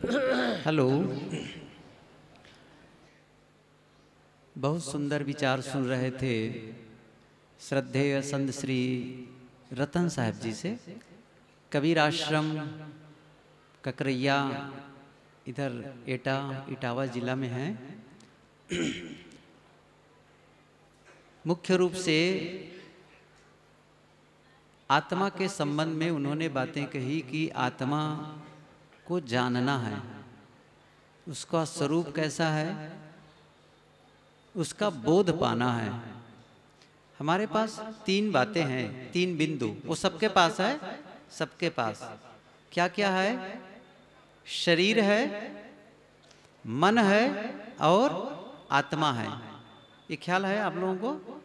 Hello. बहुत सुंदर विचार सुन रहे थे श्रद्धेय संत श्री रतन साहब जी से। कबीर आश्रम ककरैया इधर इटावा जिला में है। मुख्य रूप से आत्मा के संबंध में उन्होंने बातें कही कि आत्मा को जानना है, उसका स्वरूप कैसा है, उसका बोध पाना है। हमारे पास तीन बातें हैं, तीन बिंदु, वो सबके पास है। सबके पास क्या क्या है? शरीर है, मन है और आत्मा है। ये ख्याल है आप लोगों को?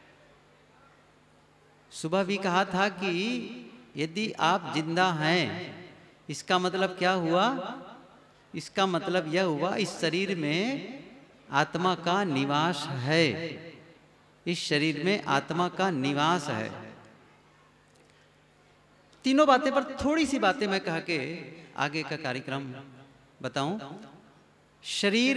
सुबह भी कहा था कि यदि आप जिंदा हैं, इसका मतलब क्या हुआ? इसका मतलब यह हुआ इस शरीर में आत्मा का निवास है। इस शरीर में आत्मा का निवास है। तीनों बातें पर थोड़ी सी बातें मैं कह के आगे का कार्यक्रम बताऊं। शरीर,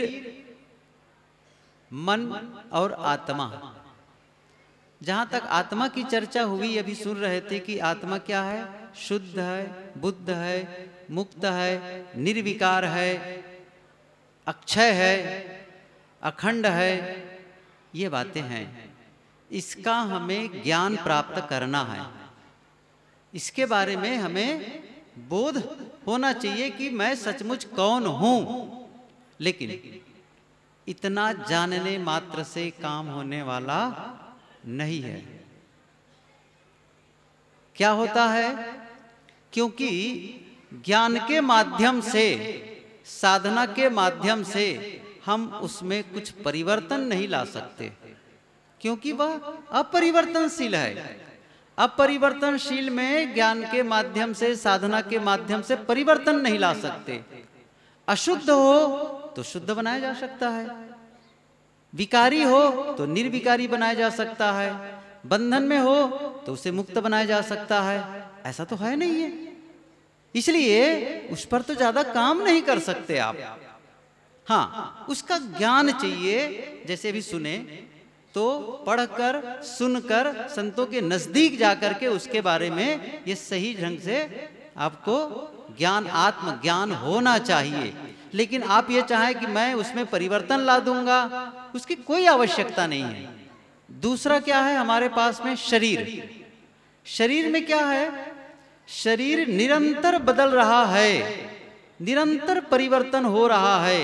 मन और आत्मा। जहां तक आत्मा की चर्चा हुई, अभी सुन रहे थे कि आत्मा क्या है? शुद्ध है, बुद्ध है, मुक्त है, निर्विकार है, अक्षय है, अखंड है। ये बातें हैं। इसका हमें ज्ञान प्राप्त करना है। इसके बारे में हमें बोध होना चाहिए कि मैं सचमुच कौन हूं। लेकिन इतना जानने मात्र से काम होने वाला नहीं है। क्या होता है? क्योंकि ज्ञान के माध्यम से, साधना के माध्यम से हम उसमें कुछ परिवर्तन नहीं ला सकते, क्योंकि वह अपरिवर्तनशील है। अपरिवर्तनशील में ज्ञान के माध्यम से, साधना के माध्यम से परिवर्तन नहीं ला सकते। अशुद्ध हो तो शुद्ध बनाया जा सकता है, विकारी हो तो निर्विकारी बनाया जा सकता है, बंधन में हो तो उसे मुक्त बनाया जा सकता है। ऐसा तो है नहीं है, इसलिए उस पर तो ज्यादा काम नहीं कर सकते आप। हाँ, उसका ज्ञान चाहिए। जैसे भी सुने तो पढ़कर, सुनकर, संतों के नजदीक जाकर के उसके बारे में ये सही ढंग से आपको ज्ञान, आत्मज्ञान होना चाहिए। लेकिन आप ये चाहें कि मैं उसमें परिवर्तन ला दूंगा, उसकी कोई आवश्यकता नहीं है। दूसरा क्या है हमारे पास में? शरीर। शरीर में क्या है? शरीर निरंतर बदल रहा है, निरंतर परिवर्तन हो रहा है।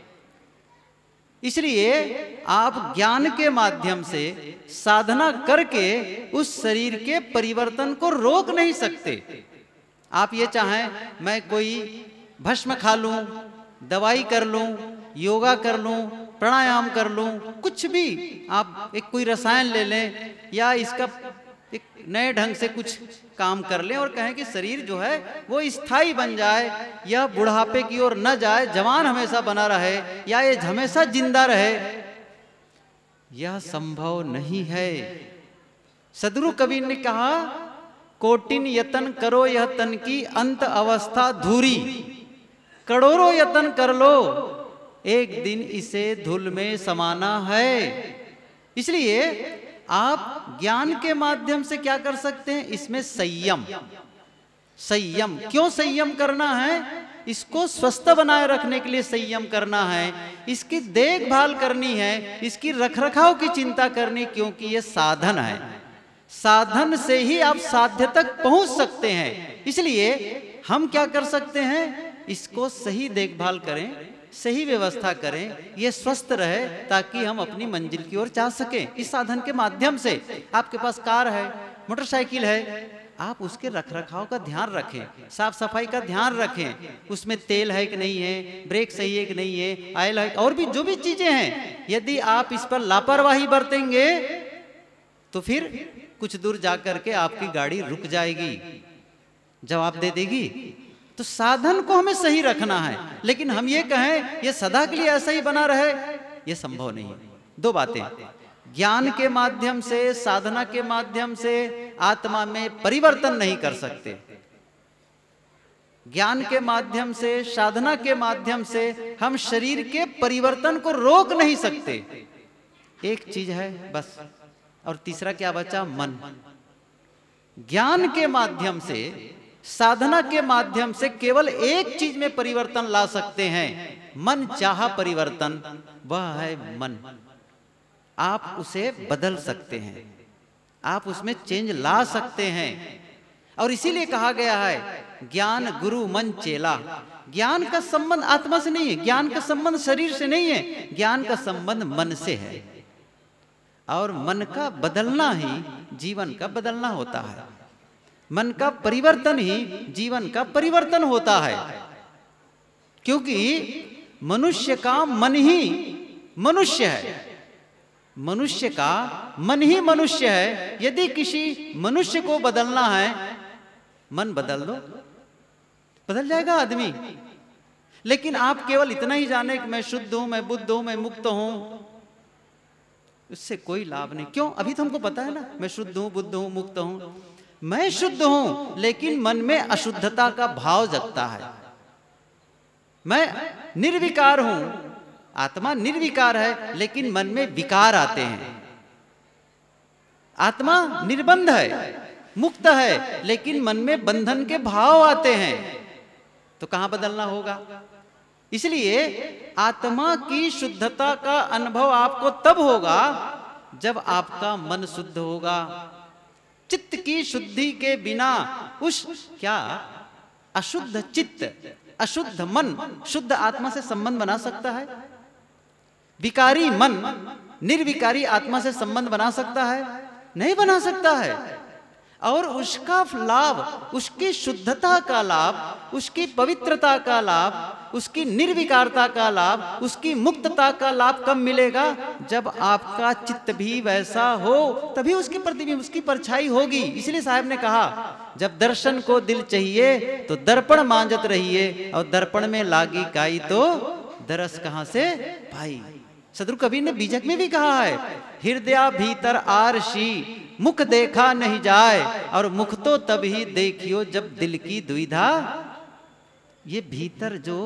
इसलिए आप ज्ञान के माध्यम से साधना करके उस शरीर के परिवर्तन को रोक नहीं सकते। आप ये चाहें मैं कोई भस्म खा लूं, दवाई कर लूं, योगा कर लूं, प्राणायाम कर लूं, कुछ भी आप एक कोई रसायन ले लें या इसका एक नए ढंग से कुछ काम कर लें और कहें कि शरीर जो है वो स्थायी बन जाए, यह बुढ़ापे की ओर न जाए, जवान हमेशा बना रहे या ये हमेशा जिंदा रहे, यह संभव नहीं है। सदगुरु कबीर ने कहा, कोटिन यतन करो यह तन की अंत अवस्था धूरी, करोड़ों यतन कर लो एक दिन इसे धूल में समाना है। इसलिए आप ज्ञान के माध्यम से क्या कर सकते हैं? इसमें संयम। संयम क्यों संयम करना है? इसको स्वस्थ बनाए रखने के लिए संयम करना है, इसकी देखभाल करनी है, इसकी रखरखाव की चिंता करनी, क्योंकि ये साधन है। साधन से ही आप साध्य तक पहुंच सकते हैं। इसलिए हम क्या कर सकते हैं? इसको सही देखभाल करें, सही व्यवस्था करें, ये स्वस्थ रहे ताकि हम अपनी मंजिल की ओर जा सकें। इस साधन के माध्यम से आपके पास कार है, मोटरसाइकिल है, आप उसके रखरखाव का ध्यान रखें, साफ सफाई का ध्यान रखें, उसमें तेल है कि नहीं है, ब्रेक सही है कि नहीं है, ऑयल है, और भी जो भी चीजें हैं, यदि आप इस पर लापरवाही बरतेंगे तो फिर कुछ दूर जाकर के आपकी गाड़ी रुक जाएगी, जवाब दे देगी। तो साधन को हमें सही रखना है। लेकिन हम ये कहें ये सदा के लिए ऐसा ही बना रहे, ये संभव नहीं है। दो बातें, ज्ञान के माध्यम से, साधना के माध्यम से आत्मा में परिवर्तन नहीं कर सकते। ज्ञान के माध्यम से, साधना के माध्यम से हम शरीर के परिवर्तन को रोक नहीं सकते। एक चीज है बस, और तीसरा क्या बचा? मन। ज्ञान के माध्यम से, साधना के माध्यम से केवल एक चीज में परिवर्तन ला सकते हैं, मन चाहा परिवर्तन, वह है मन। आप उसे बदल सकते हैं, आप उसमें चेंज ला सकते हैं। और इसीलिए कहा गया है ज्ञान गुरु मन चेला। ज्ञान का संबंध आत्मा से नहीं है, ज्ञान का संबंध शरीर से नहीं है, ज्ञान का संबंध मन से है। और मन का बदलना ही जीवन का बदलना होता है, मन का परिवर्तन ही जीवन का परिवर्तन होता है। क्योंकि मनुष्य का मन ही मनुष्य है, मनुष्य का मन ही मनुष्य है। यदि किसी मनुष्य को बदलना है, मन बदल दो, बदल जाएगा आदमी। लेकिन आप केवल इतना ही जाने कि मैं शुद्ध हूं, मैं बुद्ध हूं, मैं मुक्त हूं, उससे कोई लाभ नहीं। क्यों? अभी तो हमको पता है ना, मैं शुद्ध हूं, बुद्ध हूं, मुक्त हूं। मैं शुद्ध हूं, लेकिन मन में अशुद्धता का भाव जगता है। मैं निर्विकार हूं, आत्मा निर्विकार है, लेकिन मन में विकार आते हैं। आत्मा निर्बंध है, मुक्त है, लेकिन मन में बंधन के भाव आते हैं। तो कहां बदलना होगा? इसलिए आत्मा की शुद्धता का अनुभव आपको तब होगा जब आपका मन शुद्ध होगा। चित्त की शुद्धि के बिना उस क्या अशुद्ध चित्त, अशुद्ध मन शुद्ध आत्मा से संबंध बना सकता है? विकारी मन निर्विकारी आत्मा से संबंध बना सकता है? नहीं बना सकता है। और उसका लाभ, उसकी शुद्धता का लाभ, उसकी पवित्रता का लाभ, उसकी निर्विकारता का लाभ, उसकी मुक्तता का लाभ कब मिलेगा? जब आपका चित्त भी वैसा हो, तभी उसके प्रतिबिंब, उसकी परछाई होगी। इसलिए साहब ने कहा, जब दर्शन को दिल चाहिए तो दर्पण मांजत रहिए, और दर्पण में लागी काई तो दरस कहां से पाई। सदगुरु कबीर ने बीजक में भी कहा है, हृदय भीतर आरशी मुख देखा नहीं जाए, और मुख तो तभी देखियो जब दिल की दुविधा। ये भीतर जो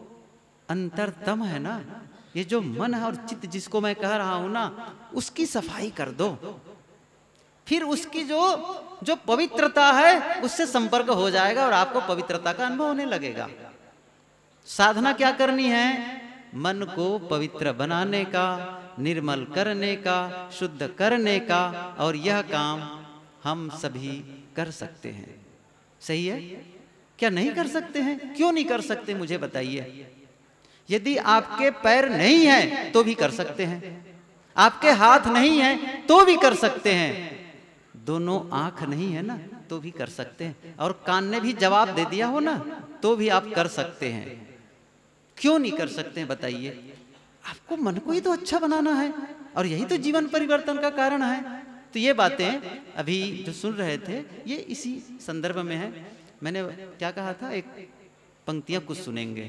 अंतरतम है ना, ये जो मन है और चित्त जिसको मैं कह रहा हूं ना, उसकी सफाई कर दो। फिर उसकी जो पवित्रता है उससे संपर्क हो जाएगा और आपको पवित्रता का अनुभव होने लगेगा। साधना क्या करनी है? मन को पवित्र बनाने का, निर्मल करने का, शुद्ध करने का, और यह काम हम सभी कर सकते हैं। सही है? क्या नहीं कर सकते हैं? क्यों नहीं कर सकते मुझे बताइए। यदि आपके पैर नहीं हैं तो भी कर सकते हैं, आपके हाथ नहीं हैं तो भी कर सकते हैं, दोनों आंख नहीं है ना तो भी कर सकते हैं, और कान ने भी जवाब दे दिया हो ना तो भी आप कर सकते हैं। क्यों नहीं कर सकते हैं बताइए? आपको मन को ही तो अच्छा बनाना है, और यही तो जीवन परिवर्तन का कारण है। तो ये बातें अभी जो सुन रहे थे ये इसी संदर्भ में है। मैंने क्या कहा था, एक पंक्तियां कुछ सुनेंगे।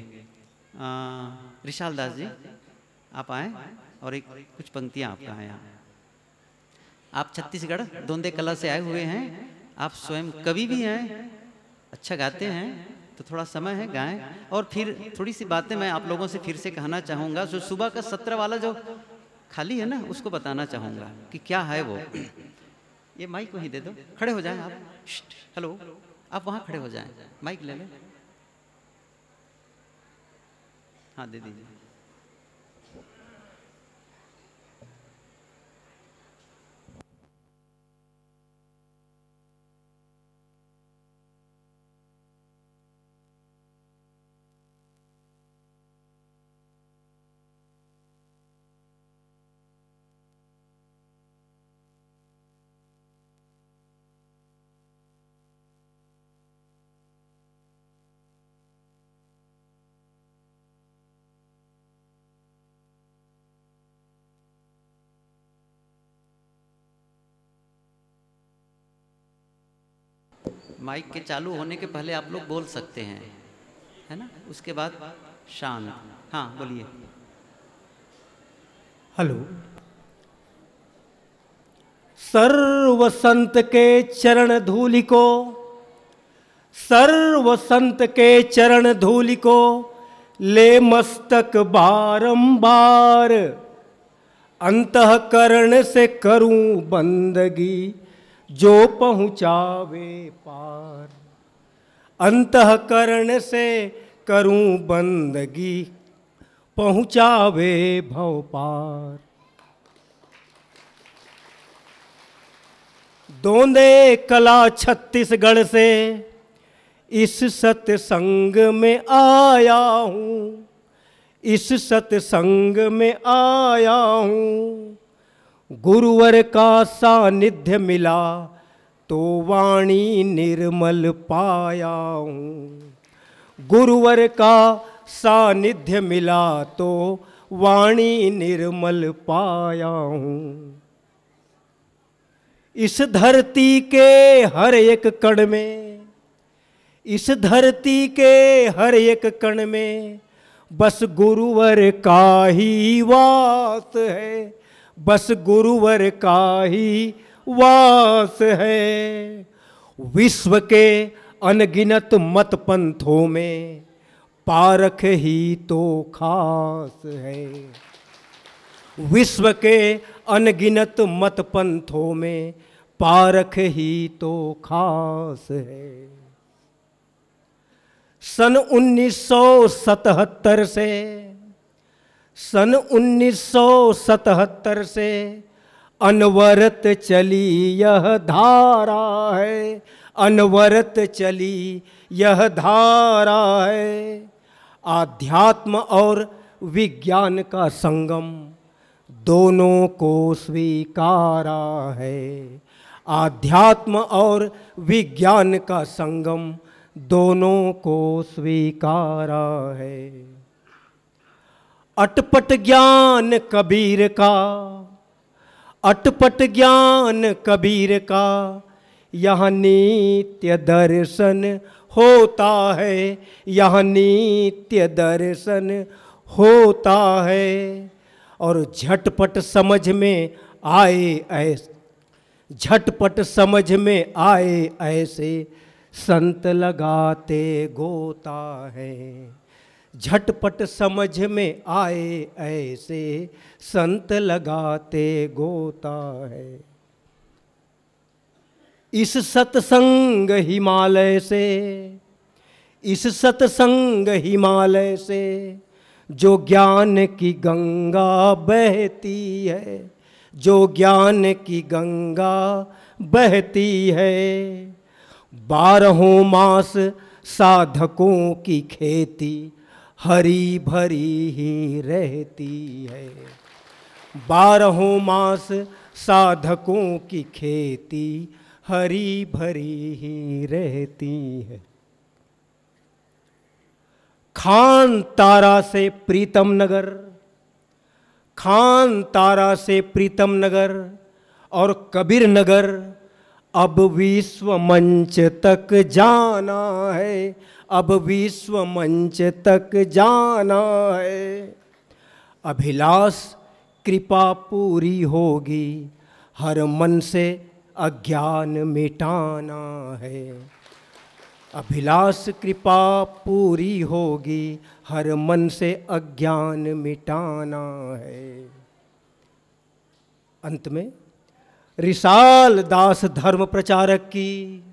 ऋषाल दास जी आप आए और एक कुछ पंक्तियां आपका है। यहाँ आप छत्तीसगढ़ दोंदे कला से आए हुए हैं, आप स्वयं कवि भी हैं, अच्छा गाते हैं, तो थोड़ा समय है गाएं। और फिर थोड़ी सी बातें मैं आप लोगों से फिर से कहना चाहूँगा। जो सुबह का सत्र वाला जो खाली है ना उसको बताना चाहूँगा कि क्या है वो। ये माइक वहीं दे दो, खड़े हो जाएं आप। हेलो, आप वहाँ खड़े हो जाएं, माइक ले लें। हाँ दे दीजिए। माइक के चालू होने के पहले आप लोग बोल सकते हैं, है ना? उसके बाद शांत। हाँ बोलिए। हेलो। सर्व संत के चरण धूलि को सर्व संत के चरण धूलि को ले मस्तक बारंबार, अंतःकरण से करूं बंदगी जो पहुँचावे पार। अंतःकरण से करूं बंदगी पहुँचावे भव पार। दोंदे कला छत्तीसगढ़ से इस सत्संग में आया हूँ, इस सत्संग में आया हूँ। गुरुवर का सानिध्य मिला तो वाणी निर्मल पाया हूँ। गुरुवर का सानिध्य मिला तो वाणी निर्मल पाया हूँ। इस धरती के हर एक कण में, इस धरती के हर एक कण में बस गुरुवर का ही वास है, बस गुरुवर का ही वास है। विश्व के अनगिनत मत पंथों में पारख ही तो खास है। विश्व के अनगिनत मत पंथों में पारख ही तो खास है। सन 1977 से, सन 1977 से अनवरत चली यह धारा है, अनवरत चली यह धारा है। आध्यात्म और विज्ञान का संगम दोनों को स्वीकारा है। आध्यात्म और विज्ञान का संगम दोनों को स्वीकारा है। अटपट ज्ञान कबीर का, अटपट ज्ञान कबीर का यहाँ नित्य दर्शन होता है, यहाँ नित्य दर्शन होता है। और झटपट समझ में आए ऐसे, झटपट समझ में आए ऐसे संत लगाते गोता है। झटपट समझ में आए ऐसे संत लगाते गोता है। इस सत्संग हिमालय से, इस सत्संग हिमालय से जो ज्ञान की गंगा बहती है, जो ज्ञान की गंगा बहती है। 12 मास साधकों की खेती हरी भरी ही रहती है। 12 मास साधकों की खेती हरी भरी ही रहती है। खान तारा से प्रीतम नगर, खान तारा से प्रीतम नगर और कबीर नगर अब विश्व मंच तक जाना है, अब विश्व मंच तक जाना है। अभिलाष कृपा पूरी होगी, हर मन से अज्ञान मिटाना है। अभिलाष कृपा पूरी होगी, हर मन से अज्ञान मिटाना है। अंत में रिसाल दास धर्म प्रचारक की,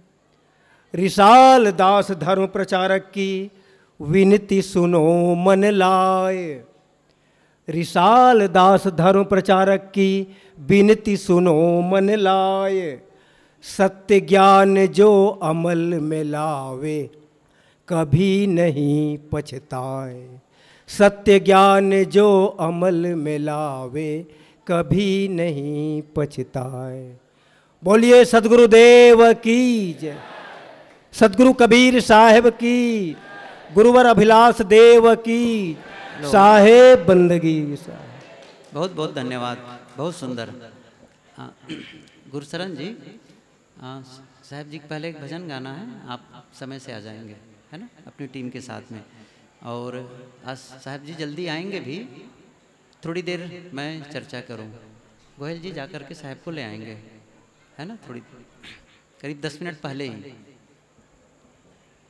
रिसाल दास धर्म प्रचारक की विनती सुनो मन लाए। रिसाल दास धर्म प्रचारक की विनती सुनो मन लाए। सत्य ज्ञान जो अमल में लावे कभी नहीं पछताए। सत्य ज्ञान जो अमल में लावे कभी नहीं पछताए। बोलिए सद्गुरुदेव की जय। सद्गुरु कबीर साहेब की, गुरुवर अभिलाष देव की, साहेब बंदगी साहेब। बहुत बहुत धन्यवाद, बहुत सुंदर। गुरुशरण जी, साहब जी पहले एक भजन गाना है, आप समय से आ जाएंगे, है ना, अपनी टीम के साथ में। और आज साहब जी जल्दी आएंगे भी, थोड़ी देर मैं चर्चा करूं। गोयल जी जाकर के साहब को ले आएंगे, है ना, थोड़ी करीब 10 मिनट पहले ही।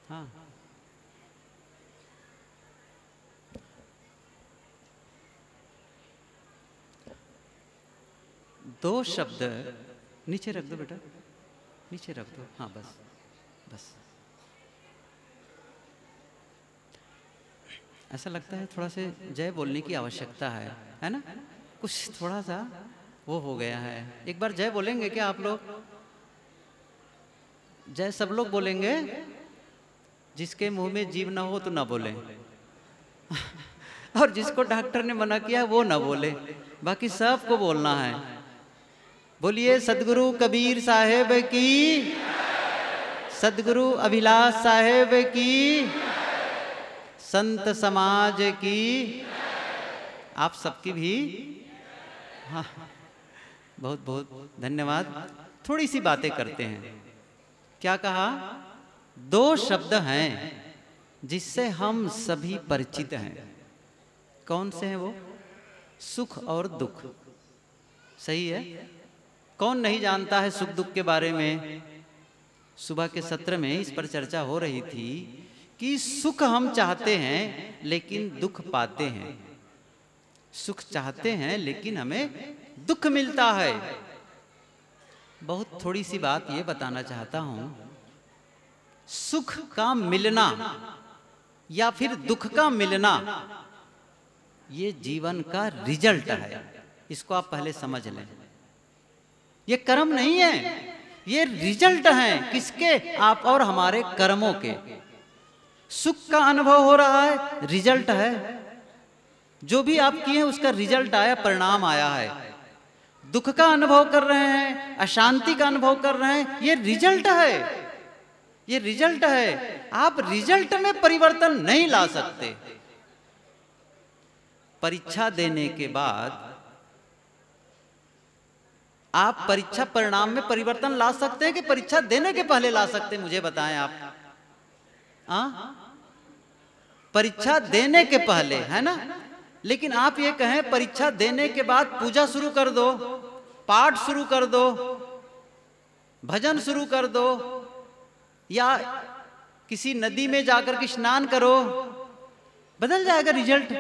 हाँ, दो शब्द नीचे रख दो बेटा, नीचे रख दो। हाँ बस बस। ऐसा लगता है थोड़ा से जय बोलने की आवश्यकता है ना? कुछ थोड़ा सा वो हो गया है। एक बार जय बोलेंगे क्या आप लोग? जय सब लोग बोलेंगे? जिसके मुंह में जीभ ना हो तो ना बोले और जिसको डॉक्टर ने मना किया वो ना बोले, बाकी सबको बोलना है। बोलिए सदगुरु कबीर साहेब की, सदगुरु अभिलाष साहेब की, संत समाज की, आप सबकी भी। हाँ, बहुत बहुत धन्यवाद। थोड़ी सी बातें करते हैं। क्या कहा? दो शब्द हैं जिससे हम सभी परिचित हैं। कौन से हैं वो? सुख और दुख। सही है? कौन नहीं जानता है सुख दुख के बारे में? सुबह के सत्र में इस पर चर्चा हो रही थी कि सुख हम चाहते हैं लेकिन दुख पाते हैं। सुख चाहते हैं लेकिन हमें दुख मिलता है। बहुत थोड़ी सी बात ये बताना चाहता हूं। सुख का मिलना या फिर दुख का मिलना ये जीवन का रिजल्ट है। इसको आप पहले समझ लें। ये कर्म नहीं है, ये रिजल्ट है। किसके? आप और हमारे कर्मों के। सुख का अनुभव हो रहा है, रिजल्ट है। जो भी आप किए उसका रिजल्ट आया, परिणाम आया है। दुख का अनुभव कर रहे हैं, अशांति का अनुभव कर रहे हैं, ये रिजल्ट है। ये रिजल्ट है। आप रिजल्ट में परिवर्तन नहीं ला सकते। परीक्षा देने के बाद आप परीक्षा परिणाम में परिवर्तन ला सकते हैं कि परीक्षा देने के पहले ला सकते हैं? मुझे बताएं आप। परीक्षा देने के पहले, है ना? लेकिन आप ये कहें परीक्षा देने के बाद पूजा शुरू कर दो, पाठ शुरू कर दो, भजन शुरू कर दो, या किसी नदी में जाकर के स्नान करो, बदल जाएगा रिजल्ट।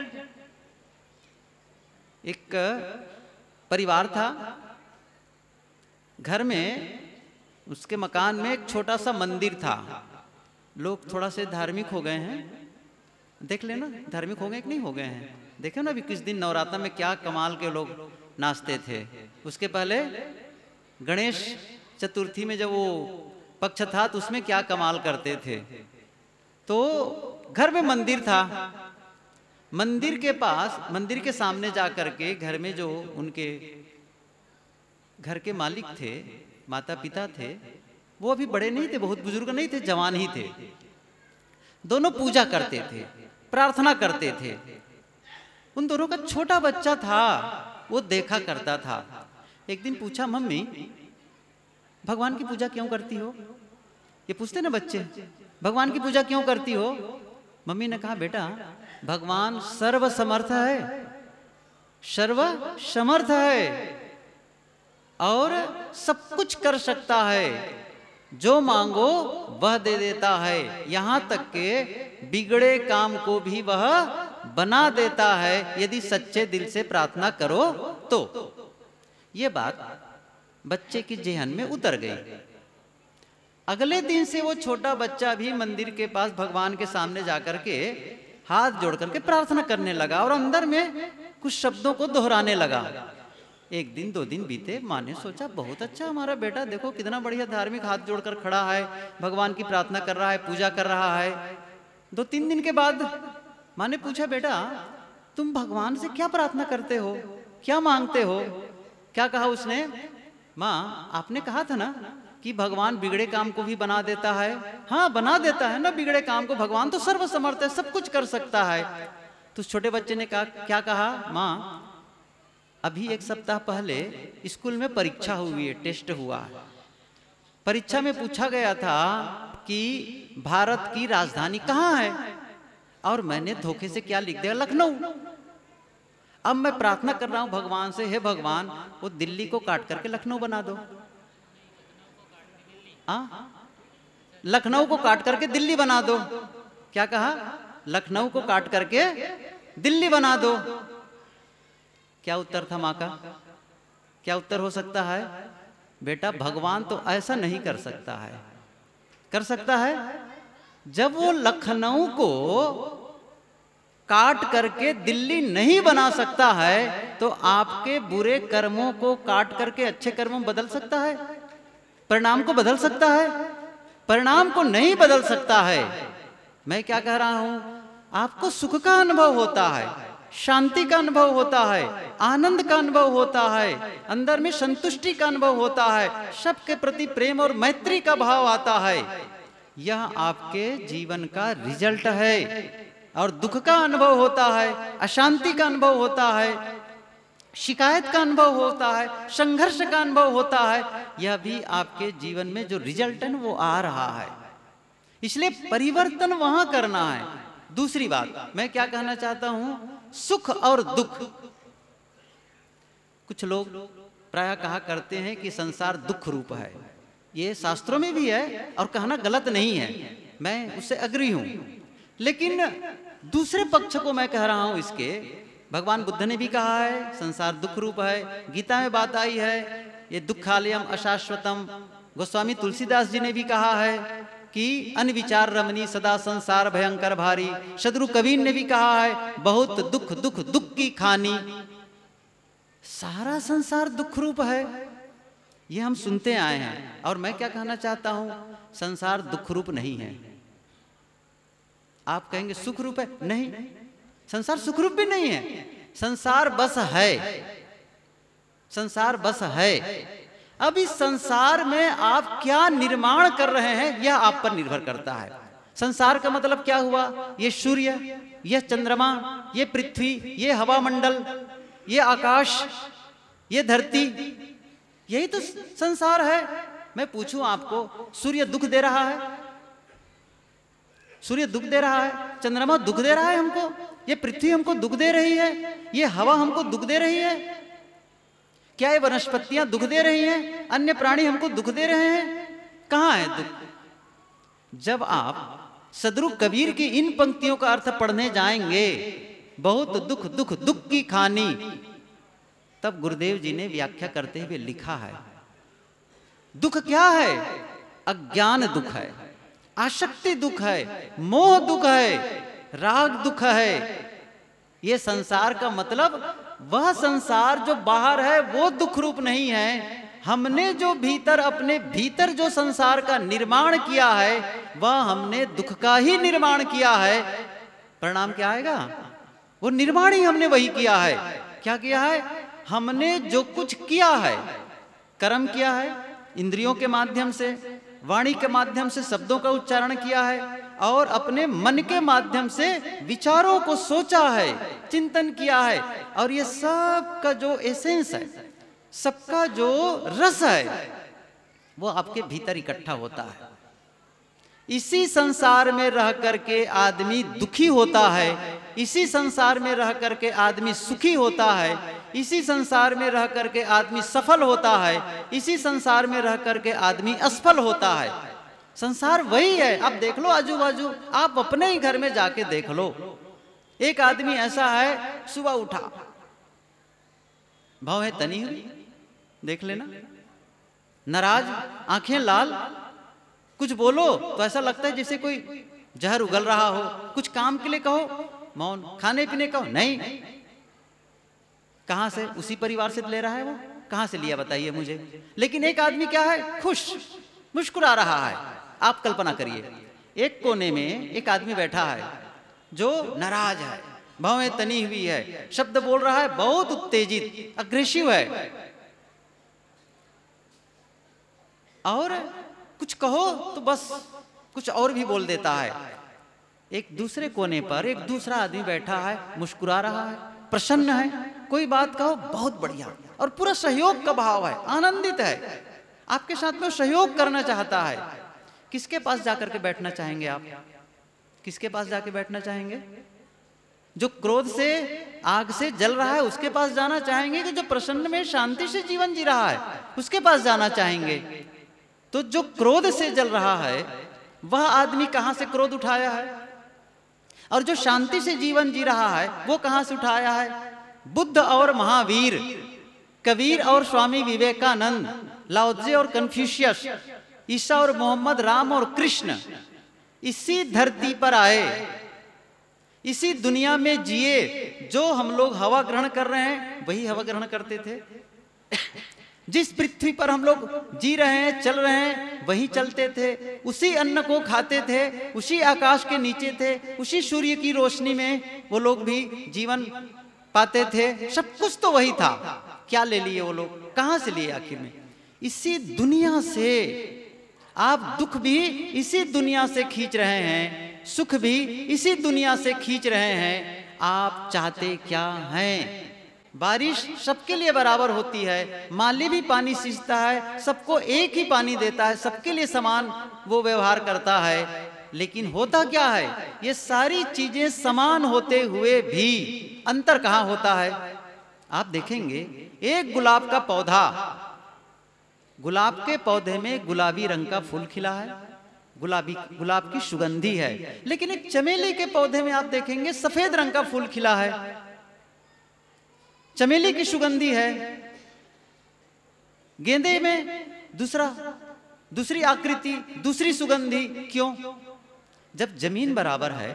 एक परिवार था, घर में उसके मकान में एक छोटा सा मंदिर था। लोग थोड़ा से धार्मिक हो गए हैं, देख लेना धार्मिक हो गए कि नहीं हो गए हैं। देखे ना अभी किस दिन नवरात्र में क्या कमाल के लोग नाचते थे। उसके पहले गणेश चतुर्थी में जब वो पक्ष था तो उसमें क्या कमाल करते थे। तो घर में मंदिर था, मंदिर के पास, मंदिर के सामने जा करके घर में जो उनके घर के मालिक थे, माता पिता थे, वो अभी बड़े नहीं थे, बहुत बुजुर्ग नहीं थे, जवान ही थे। दोनों पूजा करते थे, प्रार्थना करते थे। उन दोनों का छोटा बच्चा था, वो देखा करता था। एक दिन पूछा, मम्मी भगवान की पूजा क्यों करती हो? ये पूछते ना बच्चे, भगवान की पूजा क्यों करती हो? मम्मी ने कहा, बेटा भगवान सर्व समर्थ है, सर्व समर्थ है और सब कुछ कर सकता है। जो मांगो वह दे देता है, यहाँ तक के बिगड़े काम को भी वह बना देता है यदि सच्चे दिल से प्रार्थना करो तो। ये बात बच्चे की जेहन में उतर गई। अगले दिन से वो छोटा बच्चा भी मंदिर के पास भगवान के सामने जाकर के हाथ जोड़ करके प्रार्थना करने लगा और अंदर में कुछ शब्दों को दोहराने लगा। एक दिन दो दिन बीते, माँ ने सोचा बहुत अच्छा हमारा बेटा, देखो कितना बढ़िया धार्मिक हाथ जोड़कर खड़ा है, भगवान की प्रार्थना कर रहा है, पूजा कर रहा है। दो तीन दिन के बाद माँ ने पूछा, बेटा तुम भगवान से क्या प्रार्थना करते हो, क्या मांगते हो? क्या कहा उसने? माँ आपने कहा था ना कि भगवान बिगड़े काम को भी बना देता है। हाँ बना देता है ना बिगड़े काम को, भगवान तो सर्वसमर्थ है, सब कुछ कर सकता है। तो छोटे बच्चे ने कहा, क्या कहा? माँ अभी एक सप्ताह पहले स्कूल में परीक्षा हुई है, टेस्ट हुआ है। परीक्षा में पूछा गया था कि भारत की राजधानी कहाँ है, और मैंने धोखे से क्या लिख दिया, लखनऊ। अब मैं प्रार्थना कर रहा हूं भगवान से, हे भगवान वो दिल्ली को काट करके लखनऊ बना दो। लखनऊ को काट करके दिल्ली बना दो। क्या कहा? लखनऊ को काट करके दिल्ली बना दो। क्या उत्तर था माँ का? क्या उत्तर हो सकता है? बेटा भगवान तो ऐसा नहीं कर सकता है। कर सकता है? जब वो लखनऊ को काट करके दिल्ली नहीं बना सकता है तो आपके बुरे कर्मों को काट करके अच्छे कर्मों में बदल सकता है? परिणाम को बदल सकता है? परिणाम को नहीं बदल सकता है। मैं क्या कह रहा हूं? आपको सुख का अनुभव होता है, शांति का अनुभव होता है, आनंद का अनुभव होता है, अंदर में संतुष्टि का अनुभव होता है, सबके प्रति प्रेम और मैत्री का भाव आता है। यह आपके जीवन का रिजल्ट है। और दुख का अनुभव होता है, अशांति का अनुभव होता है, शिकायत का अनुभव होता है, संघर्ष का अनुभव होता है, यह भी आपके जीवन में जो रिजल्ट है वो आ रहा है। इसलिए परिवर्तन वहां करना है। दूसरी बात मैं क्या कहना चाहता हूं, सुख और दुख। कुछ लोग प्रायः कहा करते हैं कि संसार दुख रूप है। ये शास्त्रों में भी है और कहना गलत नहीं है, मैं उससे अग्री हूं। लेकिन दूसरे पक्ष को मैं कह रहा हूं इसके, भगवान बुद्ध ने भी कहा है संसार दुख रूप है, गीता में बात आई है ये दुखालयम अशाश्वतम, गोस्वामी तुलसीदास जी ने भी कहा है कि अनविचार रमणी सदा संसार भयंकर भारी, शत्रु कबीर ने भी कहा है बहुत दुख दुख दुख की खानी। सारा संसार दुख रूप है, ये हम सुनते आए हैं। और मैं क्या कहना चाहता हूं, संसार दुख रूप नहीं है। आप कहेंगे सुख रूप है, नहीं, संसार सुख रूप भी नहीं है। संसार बस है, संसार बस है। अब इस संसार में आप क्या निर्माण कर रहे हैं यह आप पर निर्भर करता है। संसार का मतलब क्या हुआ? ये सूर्य, ये चंद्रमा, ये पृथ्वी, ये हवा मंडल, ये आकाश, ये धरती, यही तो संसार है। मैं पूछूं आपको, सूर्य दुख दे रहा है? सूर्य दुख दे रहा है, चंद्रमा दुख दे रहा है हमको, ये पृथ्वी हमको दुख दे रही है, ये हवा हमको दुख दे रही है? क्या ये वनस्पतियां दुख दे रही हैं? अन्य प्राणी हमको दुख दे रहे हैं? कहां है दुख? जब आप सदरु कबीर की इन पंक्तियों का अर्थ पढ़ने जाएंगे, बहुत दुख दुख दुख की खानी, तब गुरुदेव जी ने व्याख्या करते हुए लिखा है दुख क्या है? अज्ञान दुख है, आसक्ति दुख है, मोह दुख है, राग दुख है। ये संसार का मतलब वह संसार जो बाहर है वो दुख रूप नहीं है। हमने जो भीतर, अपने भीतर जो संसार का निर्माण किया है वह हमने दुख का ही निर्माण किया है। परिणाम क्या आएगा? वो निर्माण ही हमने वही किया है। क्या किया है? हमने जो कुछ किया है, कर्म किया है, इंद्रियों के माध्यम से, वाणी के माध्यम से शब्दों का उच्चारण किया है और अपने मन के माध्यम से विचारों को सोचा है, चिंतन किया है। और ये सब का जो एसेंस है, सबका जो रस है, वो आपके भीतर इकट्ठा होता है। इसी संसार में रह करके आदमी दुखी होता है, इसी संसार में रह करके आदमी सुखी होता है, इसी संसार में रह करके आदमी सफल होता है, इसी संसार में रह करके आदमी असफल होता है। संसार वही है। आप देख लो आजू बाजू, आप अपने ही घर में जाके देख लो। एक आदमी ऐसा है, सुबह उठा, भाव है तनी हुई, देख लेना, नाराज, आंखें लाल, कुछ बोलो तो ऐसा लगता है जैसे कोई जहर उगल रहा हो। कुछ काम के लिए कहो, मौन, खाने पीने कहो, नहीं। कहां से? उसी परिवार से ले रहा है वो, कहां से लिया बताइए मुझे। लेकिन एक आदमी क्या है? खुश, मुस्कुरा रहा है। आप कल्पना करिए, एक कोने में एक आदमी बैठा है जो नाराज है, भवें तनी हुई है, शब्द बोल रहा है, बहुत उत्तेजित, अग्रेसिव है, और कुछ कहो तो बस कुछ और भी बोल देता है। एक दूसरे कोने पर एक दूसरा आदमी बैठा है, मुस्कुरा रहा है, प्रसन्न है, कोई बात कहो बहुत बढ़िया, और पूरा सहयोग का भाव है, आनंदित है, आपके साथ में सहयोग करना चाहता है। किसके पास जाकर के बैठना चाहेंगे आप? किसके पास जाके बैठना चाहेंगे? जो क्रोध से, आग से जल रहा है उसके पास जाना चाहेंगे, कि जो प्रसन्न में शांति से जीवन जी रहा है उसके पास जाना चाहेंगे? तो जो क्रोध से जल रहा है, वह आदमी कहां से क्रोध उठाया है? और जो शांति से जीवन जी रहा है वो कहां से उठाया है? बुद्ध और महावीर, कबीर और स्वामी विवेकानंद, लाओत्से और कन्फ्यूशियस, ईसा और मोहम्मद, राम और कृष्ण इसी धरती पर आए, इसी दुनिया में जिए। जो हम लोग हवा ग्रहण कर रहे हैं वही हवा ग्रहण करते थे। जिस पृथ्वी पर हम लोग जी रहे हैं, चल रहे हैं, वही चलते थे। उसी अन्न को खाते थे, उसी आकाश के नीचे थे, उसी सूर्य की रोशनी में वो लोग भी जीवन पाते थे। सब कुछ तो वही था। क्या ले लिए वो लोग? कहां से लिए आखिर में? इसी दुनिया से। आप दुख भी इसी दुनिया से खींच रहे हैं, सुख भी इसी दुनिया से खींच रहे हैं। आप चाहते क्या हैं? बारिश सबके लिए बराबर होती है, माली भी पानी सींचता है, सबको एक ही पानी देता है, सबके लिए समान वो व्यवहार करता है। लेकिन होता क्या है? ये सारी चीजें समान होते हुए भी अंतर कहां होता है? आप देखेंगे एक गुलाब का पौधा, गुलाब के पौधे में गुलाबी रंग का फूल खिला है, गुलाब की सुगंधी है। लेकिन एक चमेली के पौधे में आप देखेंगे सफेद रंग का फूल खिला है, चमेली की सुगंधी है। गेंदे में दूसरी आकृति, दूसरी सुगंधी। क्यों? जब जमीन बराबर है,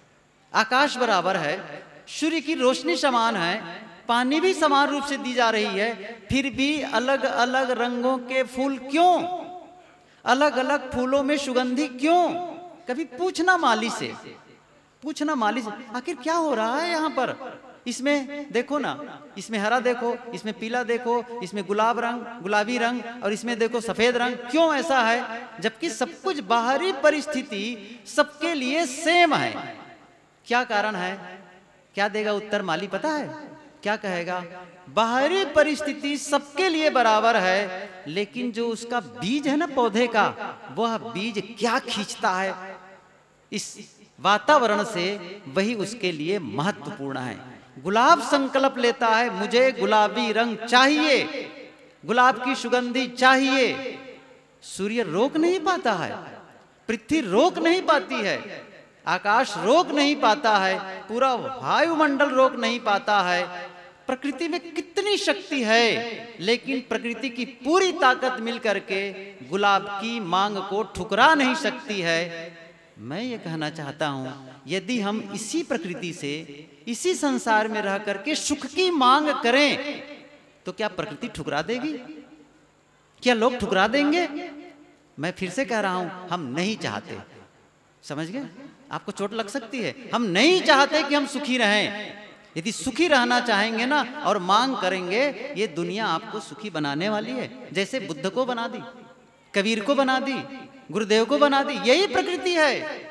आकाश बराबर है, सूर्य की रोशनी समान है, पानी भी समान रूप से दी जा रही है, फिर भी अलग अलग रंगों के फूल क्यों? अलग अलग फूलों में सुगंधी क्यों? कभी पूछना माली से, पूछना माली से, आखिर क्या हो रहा है यहाँ पर? इसमें देखो ना, इसमें हरा देखो, इसमें पीला देखो, इसमें गुलाबी रंग, और इसमें देखो सफेद रंग। क्यों ऐसा है? जबकि सब कुछ बाहरी परिस्थिति सबके लिए सेम है। क्या कारण है? क्या देगा उत्तर माली पता है? क्या कहेगा? बाहरी परिस्थिति सबके लिए बराबर है, लेकिन जो उसका बीज है ना पौधे का, वह बीज क्या खींचता है इस वातावरण से, वही उसके लिए महत्वपूर्ण है। गुलाब संकल्प लेता है, मुझे गुलाबी रंग चाहिए, गुलाब की सुगंधी चाहिए। सूर्य रोक नहीं पाता है, पृथ्वी रोक नहीं पाती है, आकाश रोक नहीं पाता है, पूरा वायुमंडल रोक नहीं पाता है। प्रकृति में कितनी शक्ति है, लेकिन प्रकृति की पूरी ताकत मिलकर के गुलाब की मांग को ठुकरा नहीं सकती है। मैं ये कहना चाहता हूं, यदि हम इसी प्रकृति से, इसी संसार में रह करके सुख की मांग करें, तो क्या प्रकृति ठुकरा देगी? क्या लोग ठुकरा देंगे? मैं फिर से कह रहा हूं, हम नहीं चाहते। समझ गए? आपको चोट लग सकती है। हम नहीं चाहते कि हम सुखी रहें। यदि सुखी रहना चाहेंगे ना और मांग करेंगे, ये दुनिया आपको सुखी बनाने वाली है। जैसे बुद्ध को बना दी, कबीर को बना दी, गुरुदेव को बना दी, यही प्रकृति है।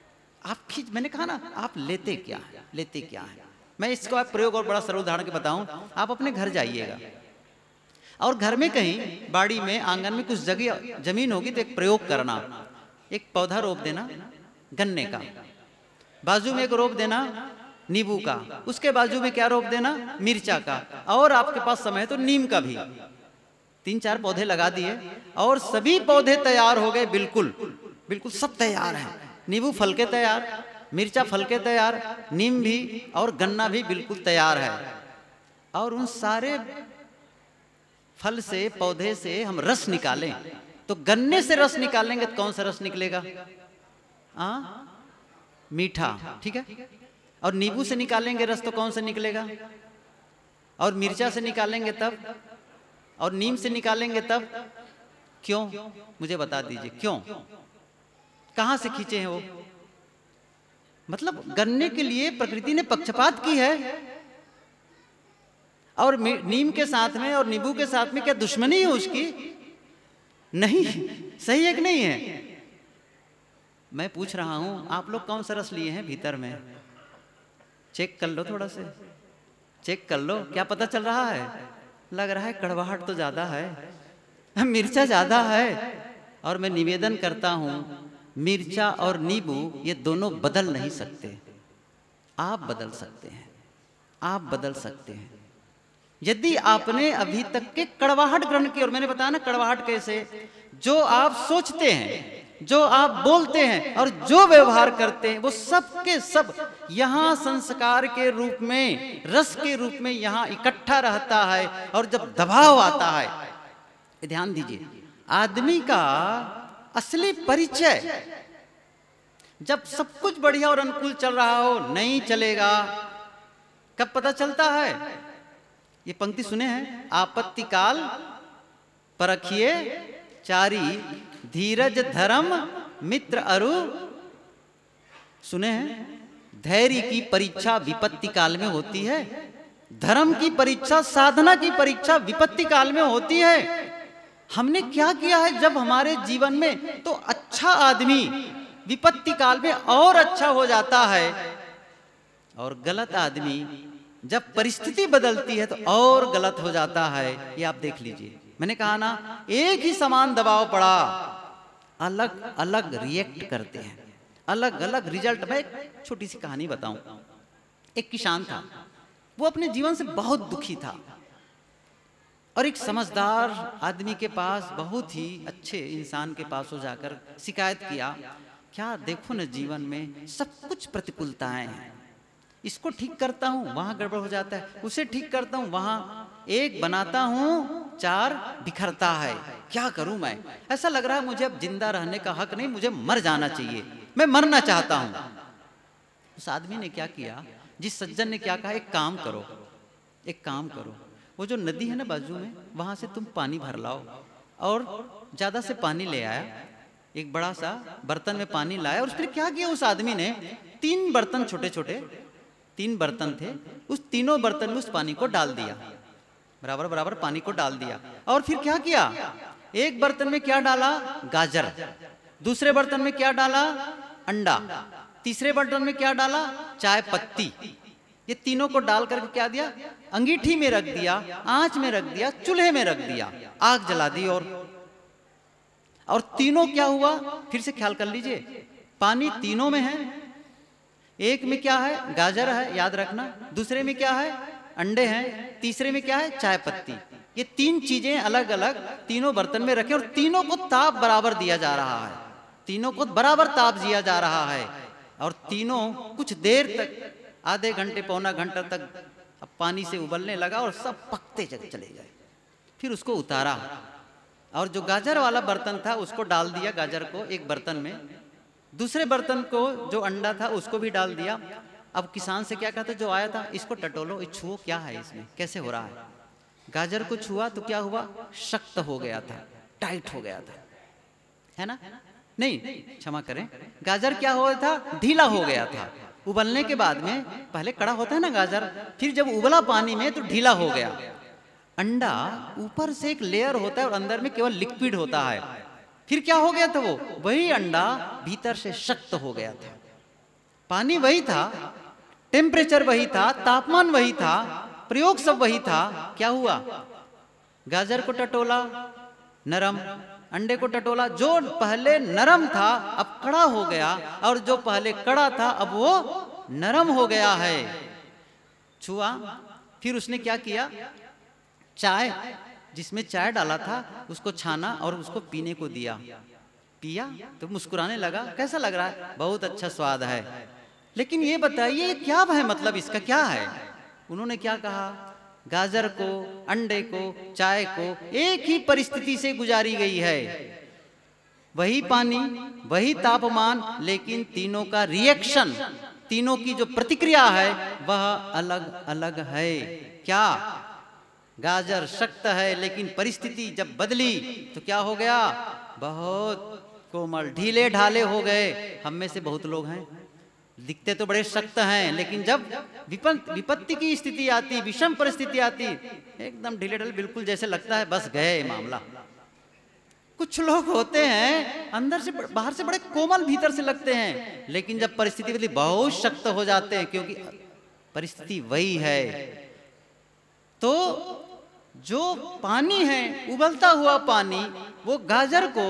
मैंने कहा ना, आप लेते क्या है, लेते क्या है? मैं इसको आप प्रयोग और बड़ा सरल उदाहरण के बताऊं। आप अपने घर जाइएगा और घर में कहीं बाड़ी में, आंगन में कुछ जगह जमीन होगी तो एक प्रयोग करना। एक पौधा रोप देना गन्ने का, बाजू में एक रोप देना नींबू का, उसके बाजू में क्या रोप देना? मिर्चा का, और आपके पास समय है तो नीम का भी। 3-4 पौधे लगा दिए और सभी पौधे तैयार हो गए। बिल्कुल बिल्कुल सब तैयार है। नींबू फल के तैयार, मिर्चा फल के तैयार, नीम भी और गन्ना भी बिल्कुल तैयार है। और उन सारे फल से, पौधे से हम रस निकालें तो गन्ने से रस निकालेंगे तो कौन सा रस निकलेगा? मीठा, ठीक है। और नींबू से निकालेंगे रस तो कौन सा निकलेगा? और मिर्चा से निकालेंगे तब, और नीम से निकालेंगे तब। क्यों? मुझे बता दीजिए क्यों? कहां से खींचे हैं वो? मतलब गन्ने के लिए प्रकृति ने पक्षपात की है, और नीम के साथ में और नींबू के साथ में क्या दुश्मनी है उसकी? नहीं। सही है कि नहीं है? मैं पूछ रहा हूं, आप लोग कौन सा रस लिए हैं भीतर में? चेक कर लो, थोड़ा से चेक कर लो, क्या पता चल रहा है? लग रहा है कड़वाहट तो ज्यादा है, मिर्चा ज्यादा है। और मैं निवेदन करता हूं, मिर्चा और नींबू ये दोनों बदल नहीं सकते। आप बदल सकते हैं, आप बदल सकते हैं। यदि आपने अभी तक के कड़वाहट ग्रहण की, और मैंने बताया ना कड़वाहट कैसे, जो आप सोचते हैं जो आप बोलते हैं और जो व्यवहार करते हैं वो सब के सब यहाँ संस्कार के रूप में, रस के रूप में यहाँ इकट्ठा रहता है। और जब दबाव आता है, ध्यान दीजिए, आदमी का असली परिचय जब सब कुछ बढ़िया और अनुकूल चल रहा हो नहीं चलेगा, कब पता चलता है? ये पंक्ति सुने हैं, आपत्ति काल परखिए चारी, धीरज धर्म मित्र अरु। सुने हैं, धैर्य की परीक्षा विपत्ति काल में होती है, धर्म की परीक्षा, साधना की परीक्षा विपत्ति काल में होती है। हमने क्या किया है जब हमारे जीवन में, तो अच्छा आदमी विपत्ति काल में और अच्छा हो जाता है, और गलत आदमी जब परिस्थिति बदलती है तो और गलत हो जाता है। ये आप देख लीजिए, मैंने कहा ना, एक ही समान दबाव पड़ा, अलग अलग रिएक्ट करते हैं, अलग अलग रिजल्ट। मैं एक छोटी सी कहानी बताऊं। एक किसान था, वो अपने जीवन से बहुत दुखी था, और एक समझदार आदमी के पास, बहुत ही अच्छे इंसान के पास वो जाकर शिकायत किया, क्या देखो न जीवन में सब कुछ प्रतिकूलताएं हैं, इसको ठीक करता हूँ वहां गड़बड़ हो जाता है, उसे ठीक करता हूँ वहां एक बनाता हूँ चार बिखरता है, क्या करूं मैं? ऐसा लग रहा है मुझे अब जिंदा रहने का हक नहीं, मुझे मर जाना चाहिए, मैं मरना चाहता हूं। उस आदमी ने क्या किया, जिस सज्जन ने क्या कहा, एक काम करो, एक काम करो, वो जो नदी है ना बाजू में, वहां से तुम पानी भर लाओ। और ज्यादा से पानी ले आया, एक बड़ा सा बर्तन में पानी लाया, और उसने क्या किया, उस आदमी ने 3 बर्तन, छोटे छोटे 3 बर्तन थे, उस तीनों बर्तन में उस पानी को डाल दिया, बराबर बराबर पानी को डाल दिया। और फिर क्या किया, एक बर्तन में क्या डाला, गाजर, दूसरे बर्तन में क्या डाला, अंडा, तीसरे बर्तन में क्या डाला, चाय पत्ती। ये तीनों को डाल करके क्या दिया, अंगीठी में रख दिया, आंच में रख दिया, चूल्हे में रख दिया, आग जला दी। और तीनों क्या हुआ, फिर से ख्याल कर लीजिए, पानी तीनों में है, एक में क्या है, गाजर है, याद रखना, दूसरे में क्या है, अंडे हैं, तीसरे में क्या है, चाय पत्ती। ये 3 चीजें अलग अलग तीनों बर्तन में रखे, और तीनों को ताप बराबर दिया जा रहा है, तीनों को बराबर ताप दिया जा रहा है। और तीनों कुछ देर तक, आधे घंटे पौना घंटा तक अब पानी से उबलने लगा, और सब पकते चले गए। फिर उसको उतारा, और जो गाजर वाला बर्तन था उसको डाल दिया, गाजर को एक बर्तन में, दूसरे बर्तन को जो अंडा था उसको भी डाल दिया। अब किसान से क्या कहता, जो आया था, इसको टटोलो, ये छुओ, क्या है इसमें, कैसे हो रहा है। गाजर को छुआ तो क्या हुआ, शक्त हो गया था, टाइट हो गया था, है ना, नहीं क्षमा करें, गाजर क्या हो गया था, ढीला हो गया था। उबलने के बाद में, पहले कड़ा होता है ना गाजर, फिर जब उबला पानी में तो ढीला हो गया। अंडा ऊपर से एक लेयर होता है और अंदर में केवल लिक्विड होता है, फिर क्या हो गया था, वो वही अंडा भीतर से शक्त हो गया था। पानी वही था, टेम्परेचर वही था, तापमान वही था, प्रयोग सब वही था। क्या हुआ, गाजर को टटोला, नरम, अंडे को टटोला, जो पहले नरम था अब कड़ा हो गया, और जो पहले कड़ा था अब वो नरम हो गया है। छुआ, फिर उसने क्या किया, चाय, जिसमें चाय डाला था उसको छाना और उसको पीने को दिया, पिया तो मुस्कुराने लगा, कैसा लग रहा है, बहुत अच्छा स्वाद है, लेकिन ये बताइए क्या है, मतलब इसका क्या है। उन्होंने क्या कहा, गाजर को, अंडे को, चाय को एक ही परिस्थिति से गुजारी गई है, वही पानी, वही तापमान, लेकिन तीनों का रिएक्शन, तीनों की जो प्रतिक्रिया है वह अलग अलग है। क्या, गाजर शक्त है, लेकिन परिस्थिति जब बदली तो क्या हो गया, बहुत कोमल, ढीले ढाले हो गए। हम में से बहुत लोग हैं, दिखते तो बड़े सख्त हैं, लेकिन जब विपत्ति की स्थिति आती, विषम परिस्थिति आती, एकदम ढीले ढाले, बिल्कुल जैसे लगता है बस गए मामला। कुछ लोग होते हैं अंदर से, बाहर से बड़े कोमल, भीतर से लगते हैं, लेकिन जब परिस्थिति बदली बहुत सख्त हो जाते हैं, क्योंकि परिस्थिति वही है। तो जो पानी है, उबलता हुआ पानी, वो गाजर को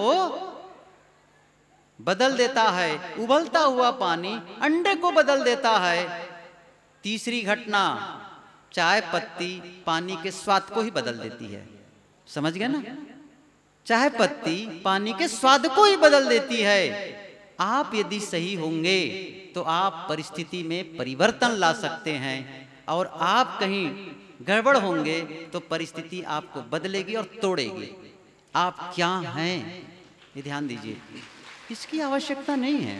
बदल देता है, उबलता हुआ पानी अंडे को बदल देता है। तीसरी घटना, चाय पत्ती पानी के स्वाद को ही बदल देती है। समझ गए ना, चाहे पत्ती पानी के स्वाद को ही बदल देती है। आप यदि सही होंगे तो आप परिस्थिति में परिवर्तन ला सकते हैं, और आप कहीं गड़बड़ होंगे तो परिस्थिति आपको बदलेगी और तोड़ेगी। आप क्या हैं ये ध्यान दीजिए, इसकी आवश्यकता नहीं है।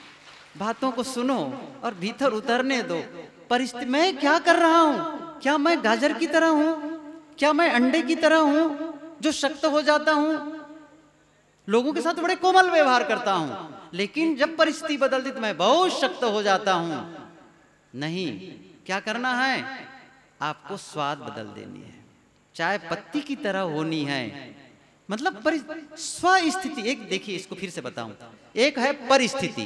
बातों को सुनो और भीतर उतरने दो। परिस्थिति मैं क्या कर रहा हूं? क्या मैं गाजर की तरह हूं? क्या मैं अंडे की तरह हूं जो शक्त हो जाता हूं? लोगों के साथ बड़े कोमल व्यवहार करता हूं, लेकिन जब परिस्थिति बदलती तो मैं बहुत शक्त हो जाता हूं। नहीं, क्या करना है? आपको स्वाद बदल देनी है, चाय पत्ती की तरह होनी है। मतलब स्वस्थिति। एक देखिए, इसको फिर से बताऊं, एक है परिस्थिति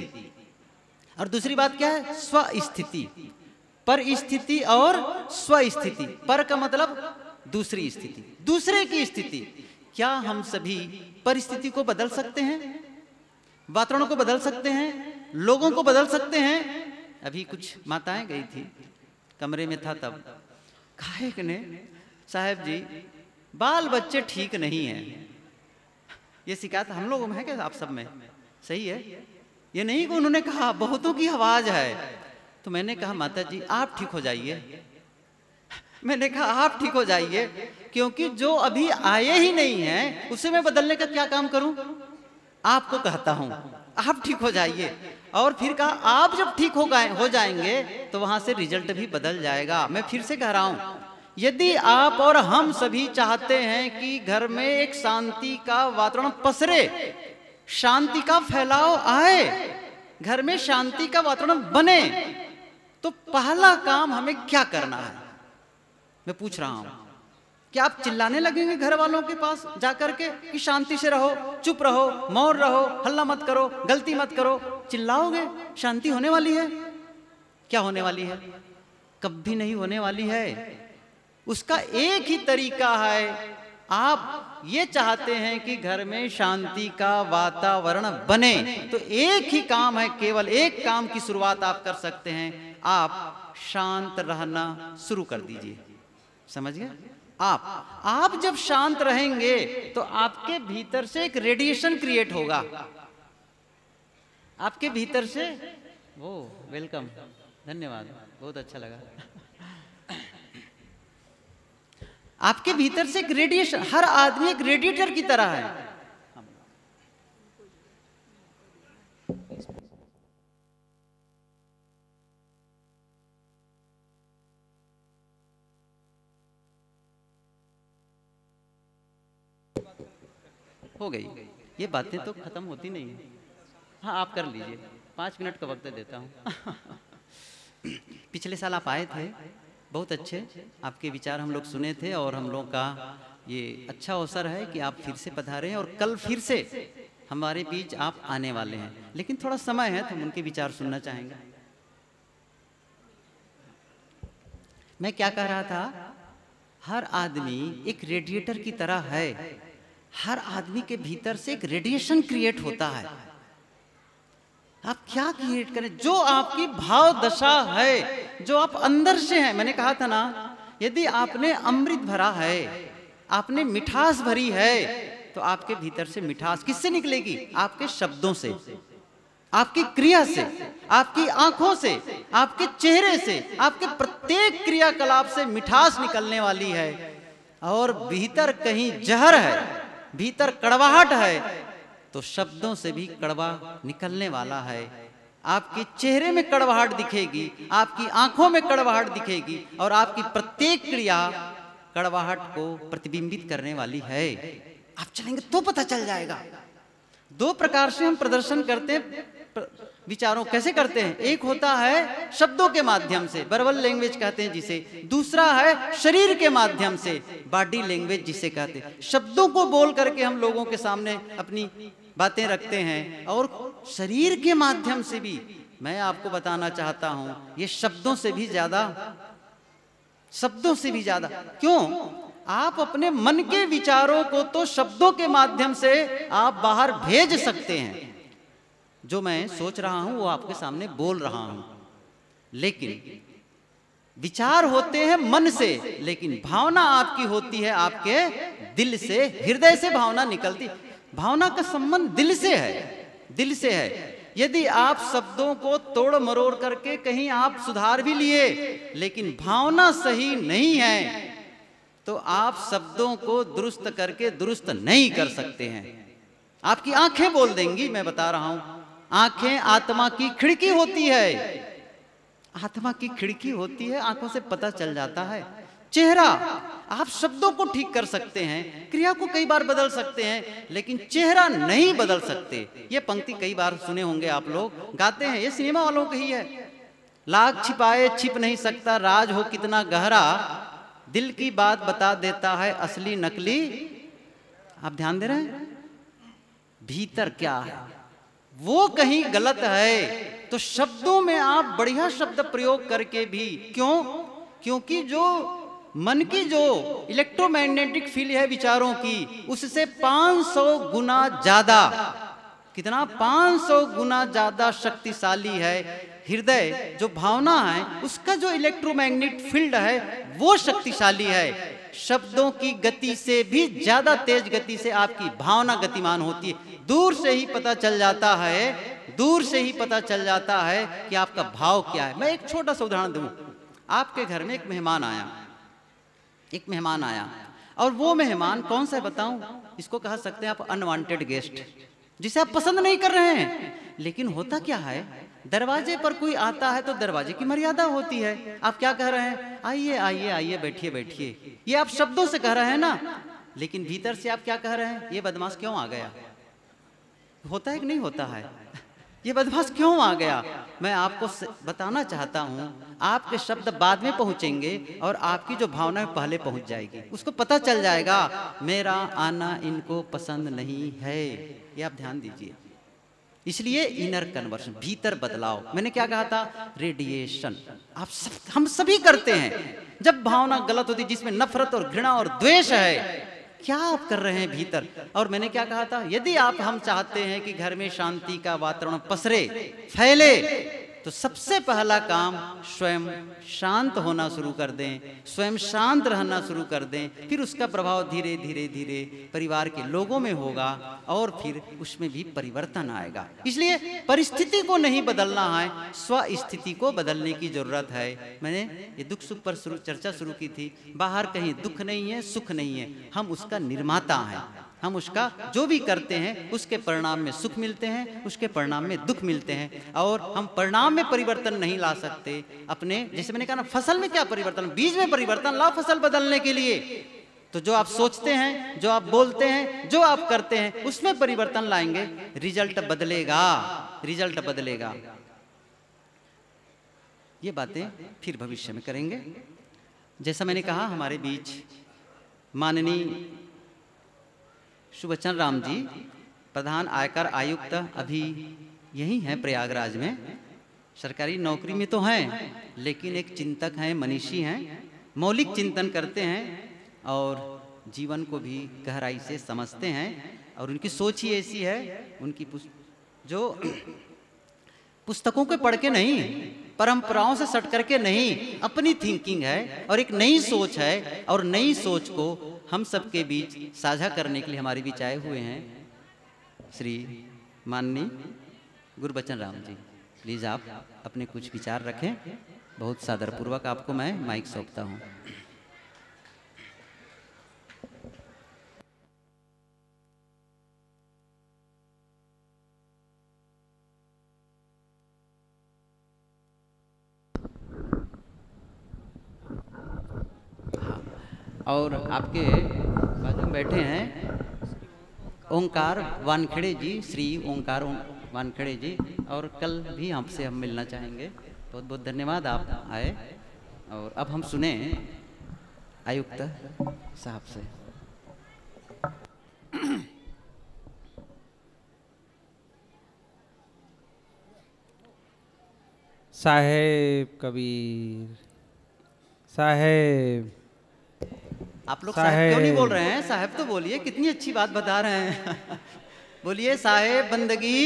और दूसरी बात क्या है? स्वस्थिति। परिस्थिति और स्वस्थिति। पर का मतलब दूसरी स्थिति, दूसरे की स्थिति। क्या हम सभी परिस्थिति को बदल सकते हैं? वातावरण को बदल सकते हैं? लोगों को बदल सकते हैं? अभी कुछ माताएं गई थी, कमरे में था तब, कहा एक ने, साहब जी बाल बच्चे ठीक नहीं हैं। ये शिकायत हम लोगों में है क्या? आप सब में सही है? ये नहीं कि उन्होंने कहा, बहुतों की आवाज है। तो मैंने कहा माता जी आप ठीक हो जाइए। मैंने कहा आप ठीक हो जाइए, क्योंकि जो अभी आए ही नहीं है उसे मैं बदलने का क्या काम करूं? आपको कहता हूं आप ठीक हो जाइए, और फिर कहा आप जब ठीक हो जाएंगे तो वहां से रिजल्ट भी बदल जाएगा। मैं फिर से कह रहा हूं, यदि आप और हम सभी चाहते हैं कि घर में एक शांति का वातावरण पसरे, शांति का फैलाव आए, घर में शांति का वातावरण बने, तो पहला काम हमें क्या करना है? मैं पूछ रहा हूं, क्या आप चिल्लाने लगेंगे घर वालों के पास जाकर के कि शांति से रहो, चुप रहो, मौन रहो, हल्ला मत करो, गलती मत करो? चिल्लाओगे, शांति होने वाली है? क्या होने वाली है? कभी नहीं होने वाली है। उसका एक ही तरीका है, आप ये चाहते हैं कि घर में शांति का वातावरण बने, तो एक ही काम है, केवल एक काम की शुरुआत आप कर सकते हैं। आप शांत रहना शुरू कर दीजिए। समझ गए? आप जब शांत रहेंगे तो आपके भीतर से एक रेडिएशन क्रिएट होगा। आपके भीतर से वो वेलकम, धन्यवाद, बहुत अच्छा लगा। आपके भीतर से एक रेडिएशन, हर आदमी एक रेडिएटर की तरह है। हो गई, ये बातें तो खत्म होती नहीं है। हाँ आप कर लीजिए, 5 मिनट का वक्त देता हूँ। पिछले साल आप आए थे, बहुत अच्छे आपके विचार हम लोग सुने थे, और हम लोग का ये अच्छा अवसर है कि आप फिर से पधारे हैं, और कल फिर से हमारे बीच आप आने वाले हैं। लेकिन थोड़ा समय है तो हम उनके विचार सुनना चाहेंगे। मैं क्या कह रहा था, हर आदमी एक रेडिएटर की तरह है। हर आदमी के भीतर से एक रेडिएशन क्रिएट होता है। आप क्या क्रिएट करें? जो आपकी भाव दशा है, जो आप अंदर से हैं। मैंने कहा था ना, यदि आपने अमृत भरा है, आपने मिठास भरी है, तो आपके भीतर से मिठास किससे निकलेगी? आपके शब्दों से, आपकी क्रिया से, आपकी आंखों से, आपके चेहरे से, आपके प्रत्येक क्रियाकलाप से मिठास निकलने वाली है। और भीतर कहीं जहर है, भीतर कड़वाहट है, तो शब्दों से भी कड़वा निकलने वाला है। आपके चेहरे में कड़वाहट दिखेगी, आपकी आंखों में कड़वाहट दिखेगी, और आपकी प्रत्येक क्रिया कड़वाहट को प्रतिबिंबित करने वाली है। आप चलेंगे तो पता चल जाएगा। 2 प्रकार से हम प्रदर्शन करते हैं विचारों। कैसे करते हैं? एक होता है शब्दों के माध्यम से, वर्बल लैंग्वेज कहते हैं जिसे। दूसरा है शरीर के माध्यम से, बॉडी लैंग्वेज जिसे कहते हैं। शब्दों को बोल करके हम लोगों के सामने अपनी बातें रखते हैं, और शरीर के माध्यम से भी मैं आपको बताना चाहता हूं, ये शब्दों से भी ज्यादा। क्यों? आप अपने मन के विचारों को तो शब्दों के माध्यम से आप बाहर भेज सकते हैं। जो मैं सोच रहा हूं वो आपके सामने बोल रहा हूं, लेकिन विचार होते हैं मन से, लेकिन भावना आपकी होती है आपके दिल से, हृदय से भावना निकलती। भावना का संबंध दिल से है, दिल से है। यदि आप शब्दों को तोड़ मरोड़ करके कहीं आप सुधार भी लिए, लेकिन भावना सही नहीं है, तो आप शब्दों को दुरुस्त करके दुरुस्त नहीं कर सकते हैं। आपकी आंखें बोल देंगी, मैं बता रहा हूं। आंखें आत्मा की खिड़की होती है, आत्मा की खिड़की होती है, आंखों से पता चल जाता है। चेहरा, आप शब्दों को ठीक कर सकते हैं, क्रिया को कई बार बदल सकते हैं, लेकिन चेहरा नहीं बदल सकते। ये पंक्ति कई बार सुने होंगे आप लोग, गाते हैं, ये सिनेमा वालों की ही है। लाख छिपाए छिप नहीं सकता, राज हो कितना गहरा, दिल की बात बता देता है असली नकली। आप ध्यान दे रहे हैं, भीतर क्या है वो कहीं गलत है, तो शब्दों में आप बढ़िया शब्द प्रयोग करके भी, क्यों? क्योंकि जो मन की जो इलेक्ट्रोमैग्नेटिक फील्ड है विचारों की, उससे 500 गुना ज्यादा, कितना? 500 गुना ज्यादा शक्तिशाली है हृदय। जो भावना है उसका जो इलेक्ट्रोमैग्नेटिक फील्ड है वो शक्तिशाली है। शब्दों की गति से भी ज्यादा तेज गति से आपकी भावना गतिमान होती है। दूर से ही पता चल जाता है, दूर से ही पता चल जाता है कि आपका भाव क्या है। मैं एक छोटा सा उदाहरण दूं। आपके घर में एक मेहमान आया, एक मेहमान आया, और वो मेहमान कौन सा है बताऊं? इसको कह सकते हैं आप अनवांटेड गेस्ट, जिसे आप पसंद नहीं कर रहे हैं। लेकिन होता क्या है, दरवाजे पर कोई आता है तो दरवाजे की मर्यादा होती है। आप क्या कह रहे हैं? आइए आइए आइए, बैठिए बैठिए, ये आप शब्दों से कह रहे हैं ना, लेकिन भीतर से आप क्या कह रहे हैं? ये बदमाश क्यों आ गया? होता है कि नहीं होता है? ये बदमाश क्यों आ गया? मैं आपको बताना चाहता हूं, आपके शब्द बाद में पहुंचेंगे और आपकी जो भावना है पहले पहुंच जाएगी। उसको पता चल जाएगा मेरा आना इनको पसंद नहीं है। ये आप ध्यान दीजिए। इसलिए इनर कन्वर्शन, भीतर बदलाव। मैंने क्या कहा था? रेडिएशन। हम सभी करते हैं। जब भावना गलत होती, जिसमें नफरत और घृणा और द्वेष है, क्या आप कर रहे हैं भीतर? और मैंने क्या कहा था? यदि हम चाहते हैं कि घर में शांति का वातावरण पसरे, फैले, तो सबसे पहला काम स्वयं शांत होना शुरू कर दें, स्वयं शांत रहना शुरू कर दें। फिर उसका प्रभाव धीरे धीरे धीरे परिवार के लोगों में होगा और फिर उसमें भी परिवर्तन आएगा। इसलिए परिस्थिति को नहीं बदलना है, स्व स्थिति को बदलने की जरूरत है। मैंने ये दुख सुख पर चर्चा शुरू की थी। बाहर कहीं दुख नहीं है, सुख नहीं है, हम उसका निर्माता हैं। हम उसका जो भी करते हैं उसके परिणाम में सुख मिलते हैं, उसके परिणाम में दुख मिलते हैं। और हम परिणाम में परिवर्तन नहीं ला सकते अपने, जैसे मैंने कहा ना, फसल में क्या परिवर्तन? बीज में परिवर्तन लाओ फसल बदलने के लिए। तो जो आप सोचते हैं, जो आप बोलते हैं, जो आप करते हैं, उसमें परिवर्तन लाएंगे, रिजल्ट बदलेगा, रिजल्ट बदलेगा। ये बातें फिर भविष्य में करेंगे। जैसा मैंने कहा, हमारे बीच माननीय शुभचंद्र राम जी, प्रधान आयकर आयुक्त, अभी यही हैं प्रयागराज में। सरकारी नौकरी में तो हैं, लेकिन एक चिंतक हैं, मनीषी हैं, मौलिक चिंतन करते हैं और जीवन को भी गहराई से समझते हैं। और उनकी सोच ही ऐसी है, उनकी जो पुस्तकों के पढ़ के नहीं, परंपराओं से सट करके नहीं, अपनी थिंकिंग है और एक नई सोच है। और नई सोच को हम सबके बीच साझा करने के लिए हमारे बीच आए हुए हैं श्री माननीय गुरबचन राम जी। प्लीज़ आप अपने कुछ विचार रखें। बहुत सादरपूर्वक आपको मैं माइक सौंपता हूँ। और आपके बाजू में बैठे हैं ओंकार वानखेड़े जी, श्री ओंकार वानखेड़े जी, और कल भी हमसे हम मिलना चाहेंगे। बहुत बहुत धन्यवाद आप आए। और अब हम सुने आयुक्त साहब से। साहेब कबीर साहेब। आप लोग साहेब क्यों नहीं बोल रहे हैं? साहेब तो बोलिए, कितनी अच्छी बात बता रहे हैं। बोलिए साहेब बंदगी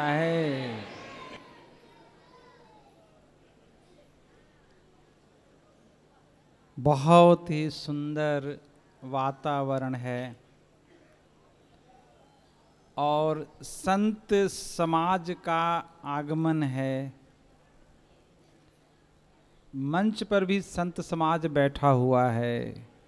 साहेब। बहुत ही सुंदर वातावरण है और संत समाज का आगमन है। मंच पर भी संत समाज बैठा हुआ है।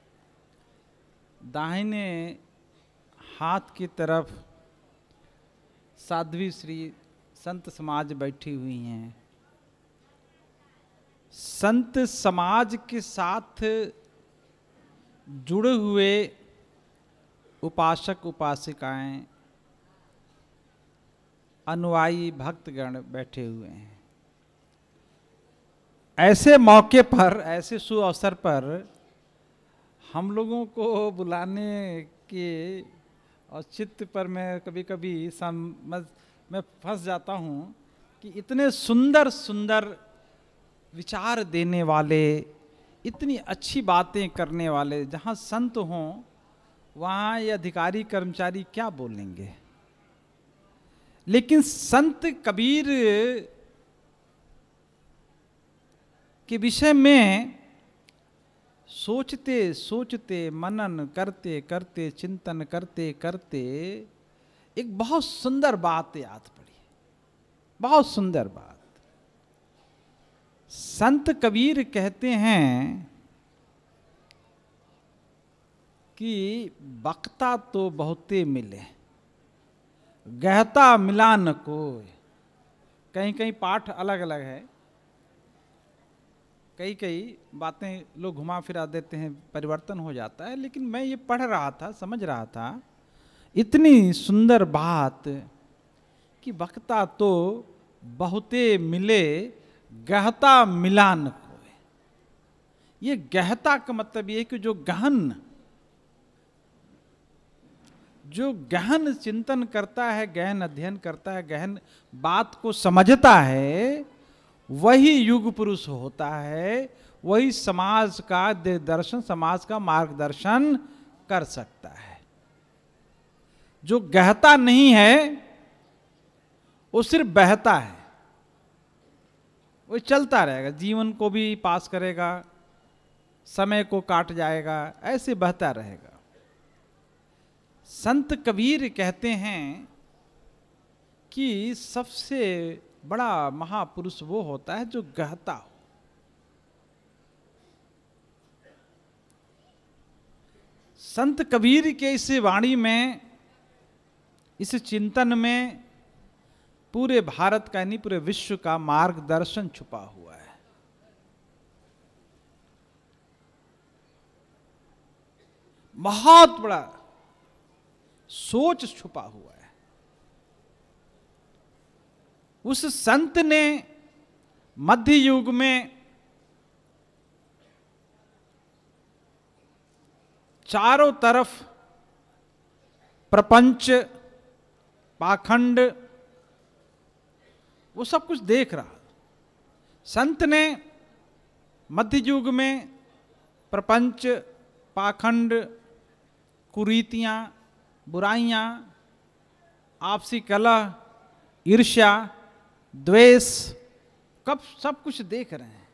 दाहिने हाथ की तरफ साध्वी श्री संत समाज बैठी हुई हैं। संत समाज के साथ जुड़े हुए उपासक उपासिकाएं, अनुयायी भक्तगण बैठे हुए हैं। ऐसे मौके पर, ऐसे शुभ अवसर पर हम लोगों को बुलाने के औचित्य पर मैं कभी कभी मैं फंस जाता हूँ कि इतने सुंदर सुंदर विचार देने वाले, इतनी अच्छी बातें करने वाले जहाँ संत हों वहाँ ये अधिकारी कर्मचारी क्या बोलेंगे। लेकिन संत कबीर के विषय में सोचते सोचते, मनन करते करते, चिंतन करते करते एक बहुत सुंदर बात याद पड़ी। बहुत सुंदर बात। संत कबीर कहते हैं कि बक्ता तो बहुते मिले, गहता मिला न कोई। कहीं कहीं पाठ अलग अलग है, कई कई बातें लोग घुमा फिरा देते हैं, परिवर्तन हो जाता है। लेकिन मैं ये पढ़ रहा था, समझ रहा था, इतनी सुंदर बात कि बक्ता तो बहुते मिले, गहता मिला न कोई। ये गहता का मतलब ये कि जो गहन चिंतन करता है, गहन अध्ययन करता है, गहन बात को समझता है, वही युग पुरुष होता है। वही समाज का दर्शन, समाज का मार्गदर्शन कर सकता है। जो गहता नहीं है वो सिर्फ बहता है, वो चलता रहेगा, जीवन को भी पास करेगा, समय को काट जाएगा, ऐसे बहता रहेगा। संत कबीर कहते हैं कि सबसे बड़ा महापुरुष वो होता है जो गहता हो। संत कबीर के इस वाणी में, इस चिंतन में पूरे भारत का नहीं पूरे विश्व का मार्गदर्शन छुपा हुआ है। बहुत बड़ा सोच छुपा हुआ है। उस संत ने मध्य युग में चारों तरफ प्रपंच, पाखंड, वो सब कुछ देख रहा। संत ने मध्य युग में प्रपंच, पाखंड, कुरीतियां, बुराइयां, आपसी कलह, ईर्ष्या, द्वेष, कब सब कुछ देख रहे हैं।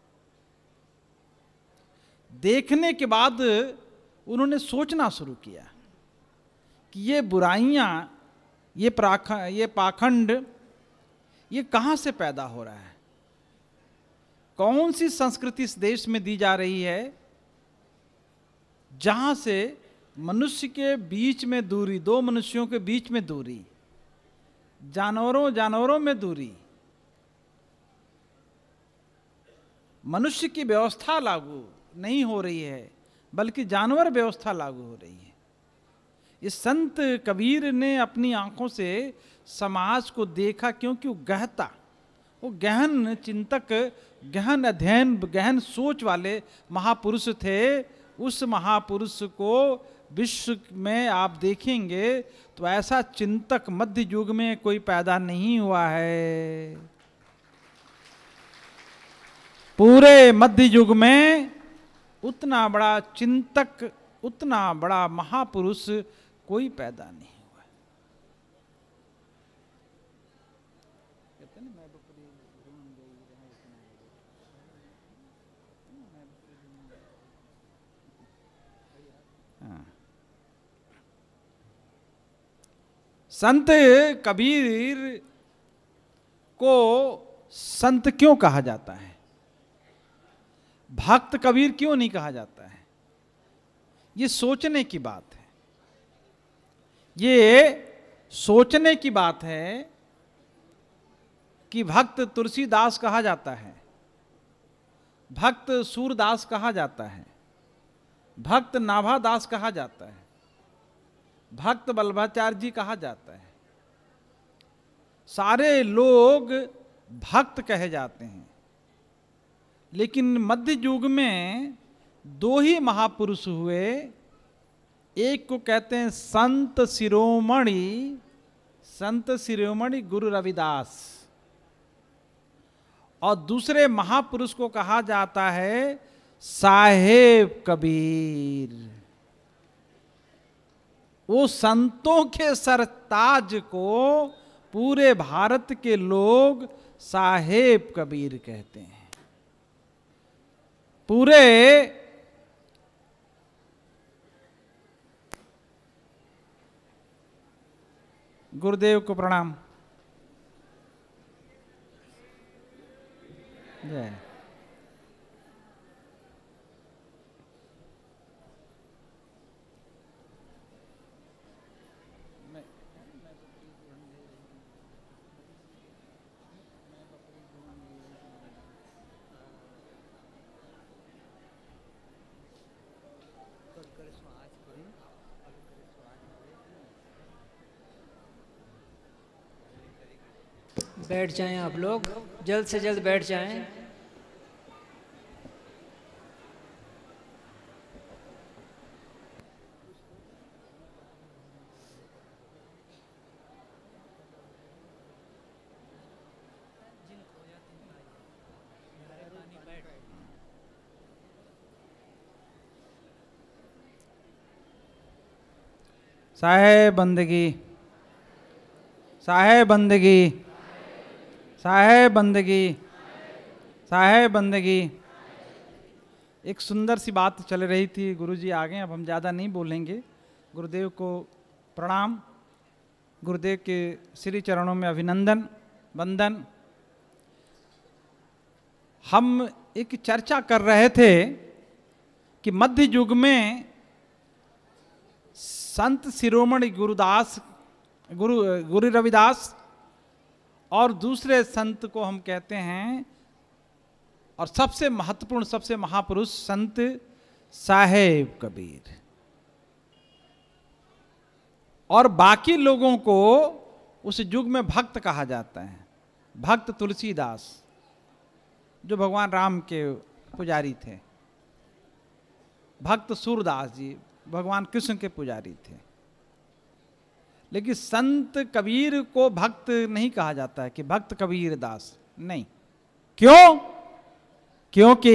देखने के बाद उन्होंने सोचना शुरू किया कि ये बुराइयां, ये पाखंड, ये कहां से पैदा हो रहा है। कौन सी संस्कृति इस देश में दी जा रही है जहां से मनुष्य के बीच में दूरी, दो मनुष्यों के बीच में दूरी, जानवरों में दूरी, मनुष्य की व्यवस्था लागू नहीं हो रही है बल्कि जानवर व्यवस्था लागू हो रही है। इस संत कबीर ने अपनी आंखों से समाज को देखा, क्योंकि वो गहन चिंतक, गहन अध्ययन, गहन सोच वाले महापुरुष थे। उस महापुरुष को विश्व में आप देखेंगे तो ऐसा चिंतक मध्य युग में कोई पैदा नहीं हुआ है। पूरे मध्य युग में उतना बड़ा चिंतक, उतना बड़ा महापुरुष कोई पैदा नहीं हुआ। संत कबीर को संत क्यों कहा जाता है, भक्त कबीर क्यों नहीं कहा जाता है? ये सोचने की बात है, ये सोचने की बात है कि भक्त तुलसीदास कहा जाता है, भक्त सूरदास कहा जाता है, भक्त नाभादास कहा जाता है, भक्त वल्लभाचार्य जी कहा जाता है। सारे लोग भक्त कहे जाते हैं, लेकिन मध्य युग में दो ही महापुरुष हुए। एक को कहते हैं संत शिरोमणि गुरु रविदास, और दूसरे महापुरुष को कहा जाता है साहेब कबीर। वो संतों के सरताज को पूरे भारत के लोग साहेब कबीर कहते हैं। पूरे गुरुदेव को प्रणाम। जय। बैठ जाएं आप लोग, जल्द से जल्द बैठ जाएं। साहेब बंदगी, साहेब बंदगी, साहेब बंदगी, साहेब बंदगी। एक सुंदर सी बात चल रही थी, गुरुजी आ गए, अब हम ज़्यादा नहीं बोलेंगे। गुरुदेव को प्रणाम, गुरुदेव के श्री चरणों में अभिनंदन वंदन। हम एक चर्चा कर रहे थे कि मध्य युग में संत शिरोमणि गुरु रविदास और दूसरे संत को हम कहते हैं, और सबसे महत्वपूर्ण सबसे महापुरुष संत साहेब कबीर, और बाकी लोगों को उस युग में भक्त कहा जाता है। भक्त तुलसीदास जो भगवान राम के पुजारी थे, भक्त सूरदास जी भगवान कृष्ण के पुजारी थे। लेकिन संत कबीर को भक्त नहीं कहा जाता है कि भक्त कबीर दास, नहीं। क्यों? क्योंकि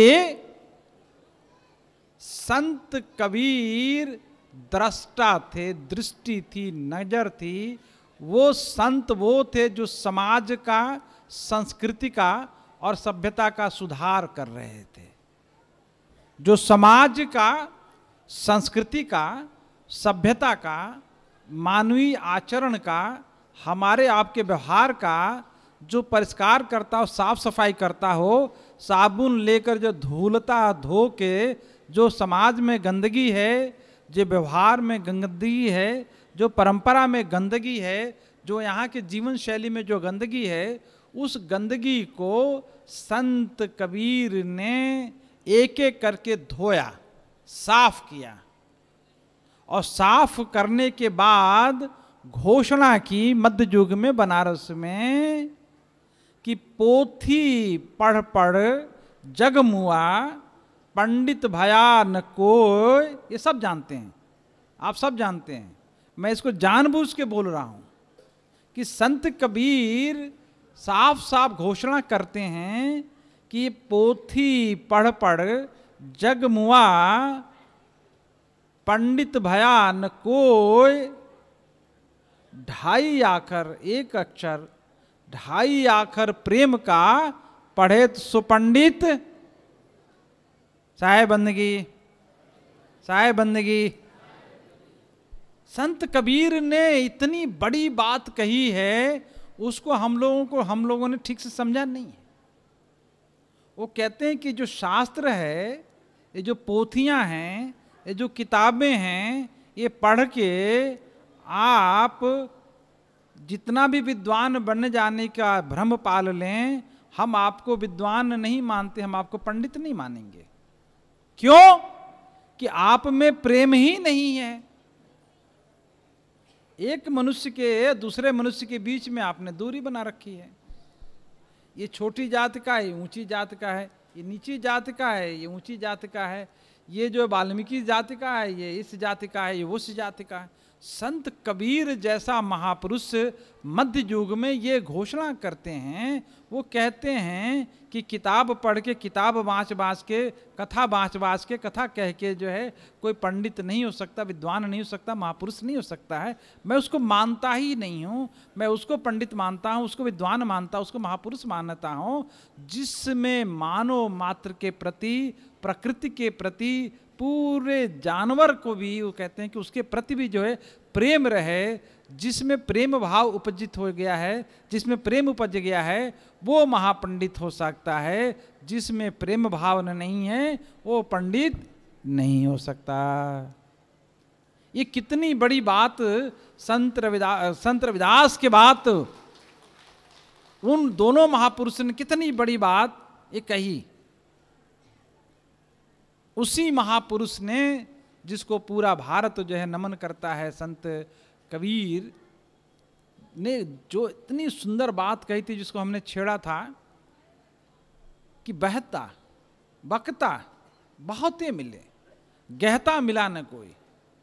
संत कबीर दृष्टा थे, दृष्टि थी, नजर थी। वो संत वो थे जो समाज का, संस्कृति का और सभ्यता का सुधार कर रहे थे, जो समाज का, संस्कृति का, सभ्यता का, मानवीय आचरण का, हमारे आपके व्यवहार का जो परिष्कार करता हो, साफ सफाई करता हो, साबुन लेकर जो धूलता धो के जो समाज में गंदगी है, जो व्यवहार में गंदगी है, जो परंपरा में गंदगी है, जो यहाँ के जीवन शैली में जो गंदगी है, उस गंदगी को संत कबीर ने एक एक करके धोया, साफ किया, और साफ करने के बाद घोषणा की मध्य युग में बनारस में कि पोथी पढ़ पढ़ जग मुआ, पंडित भया न कोई। ये सब जानते हैं, आप सब जानते हैं, मैं इसको जानबूझ के बोल रहा हूं कि संत कबीर साफ साफ घोषणा करते हैं कि पोथी पढ़ पढ़ जग मुआ, पंडित भया न कोई। 2.5 आखर, एक अक्षर 2.5 आखर प्रेम का पढ़े तो सुपंडित। साहेब बंदगी, साहेब बंदगी, संत कबीर ने इतनी बड़ी बात कही है, उसको हम लोगों ने ठीक से समझा नहीं है। वो कहते हैं कि जो शास्त्र है, ये जो पोथियां हैं, ये जो किताबें हैं, ये पढ़ के आप जितना भी विद्वान बन जाने का भ्रम पाल लें, हम आपको विद्वान नहीं मानते, हम आपको पंडित नहीं मानेंगे। क्यों? कि आप में प्रेम ही नहीं है। एक मनुष्य के दूसरे मनुष्य के बीच में आपने दूरी बना रखी है। ये छोटी जात का है, ये ऊंची जात का है, ये नीची जात का है, ये ऊंची जात का है, ये जो वाल्मीकि जाति का है, ये इस जाति का है, ये उस जाति का है। संत कबीर जैसा महापुरुष मध्य युग में ये घोषणा करते हैं। वो कहते हैं कि किताब पढ़ के, किताब बाँच के, कथा बाँच के, कथा कह के जो है कोई पंडित नहीं हो सकता, विद्वान नहीं हो सकता, महापुरुष नहीं हो सकता है। मैं उसको मानता ही नहीं हूँ। मैं उसको पंडित मानता हूँ, उसको विद्वान मानता हूँ, उसको महापुरुष मानता हूँ जिसमें मानव मात्र के प्रति, प्रकृति के प्रति, पूरे जानवर को भी वो कहते हैं कि उसके प्रति भी जो है प्रेम रहे। जिसमें प्रेम भाव उपजित हो गया है, जिसमें प्रेम उपज गया है, वो महापंडित हो सकता है। जिसमें प्रेम भाव नहीं है, वो पंडित नहीं हो सकता। ये कितनी बड़ी बात संत रविदास के बात, उन दोनों महापुरुषों ने कितनी बड़ी बात ये कही। उसी महापुरुष ने, जिसको पूरा भारत जो है नमन करता है, संत कबीर ने जो इतनी सुंदर बात कही थी, जिसको हमने छेड़ा था कि बहता बकता बहुते मिले, गहता मिला न कोई।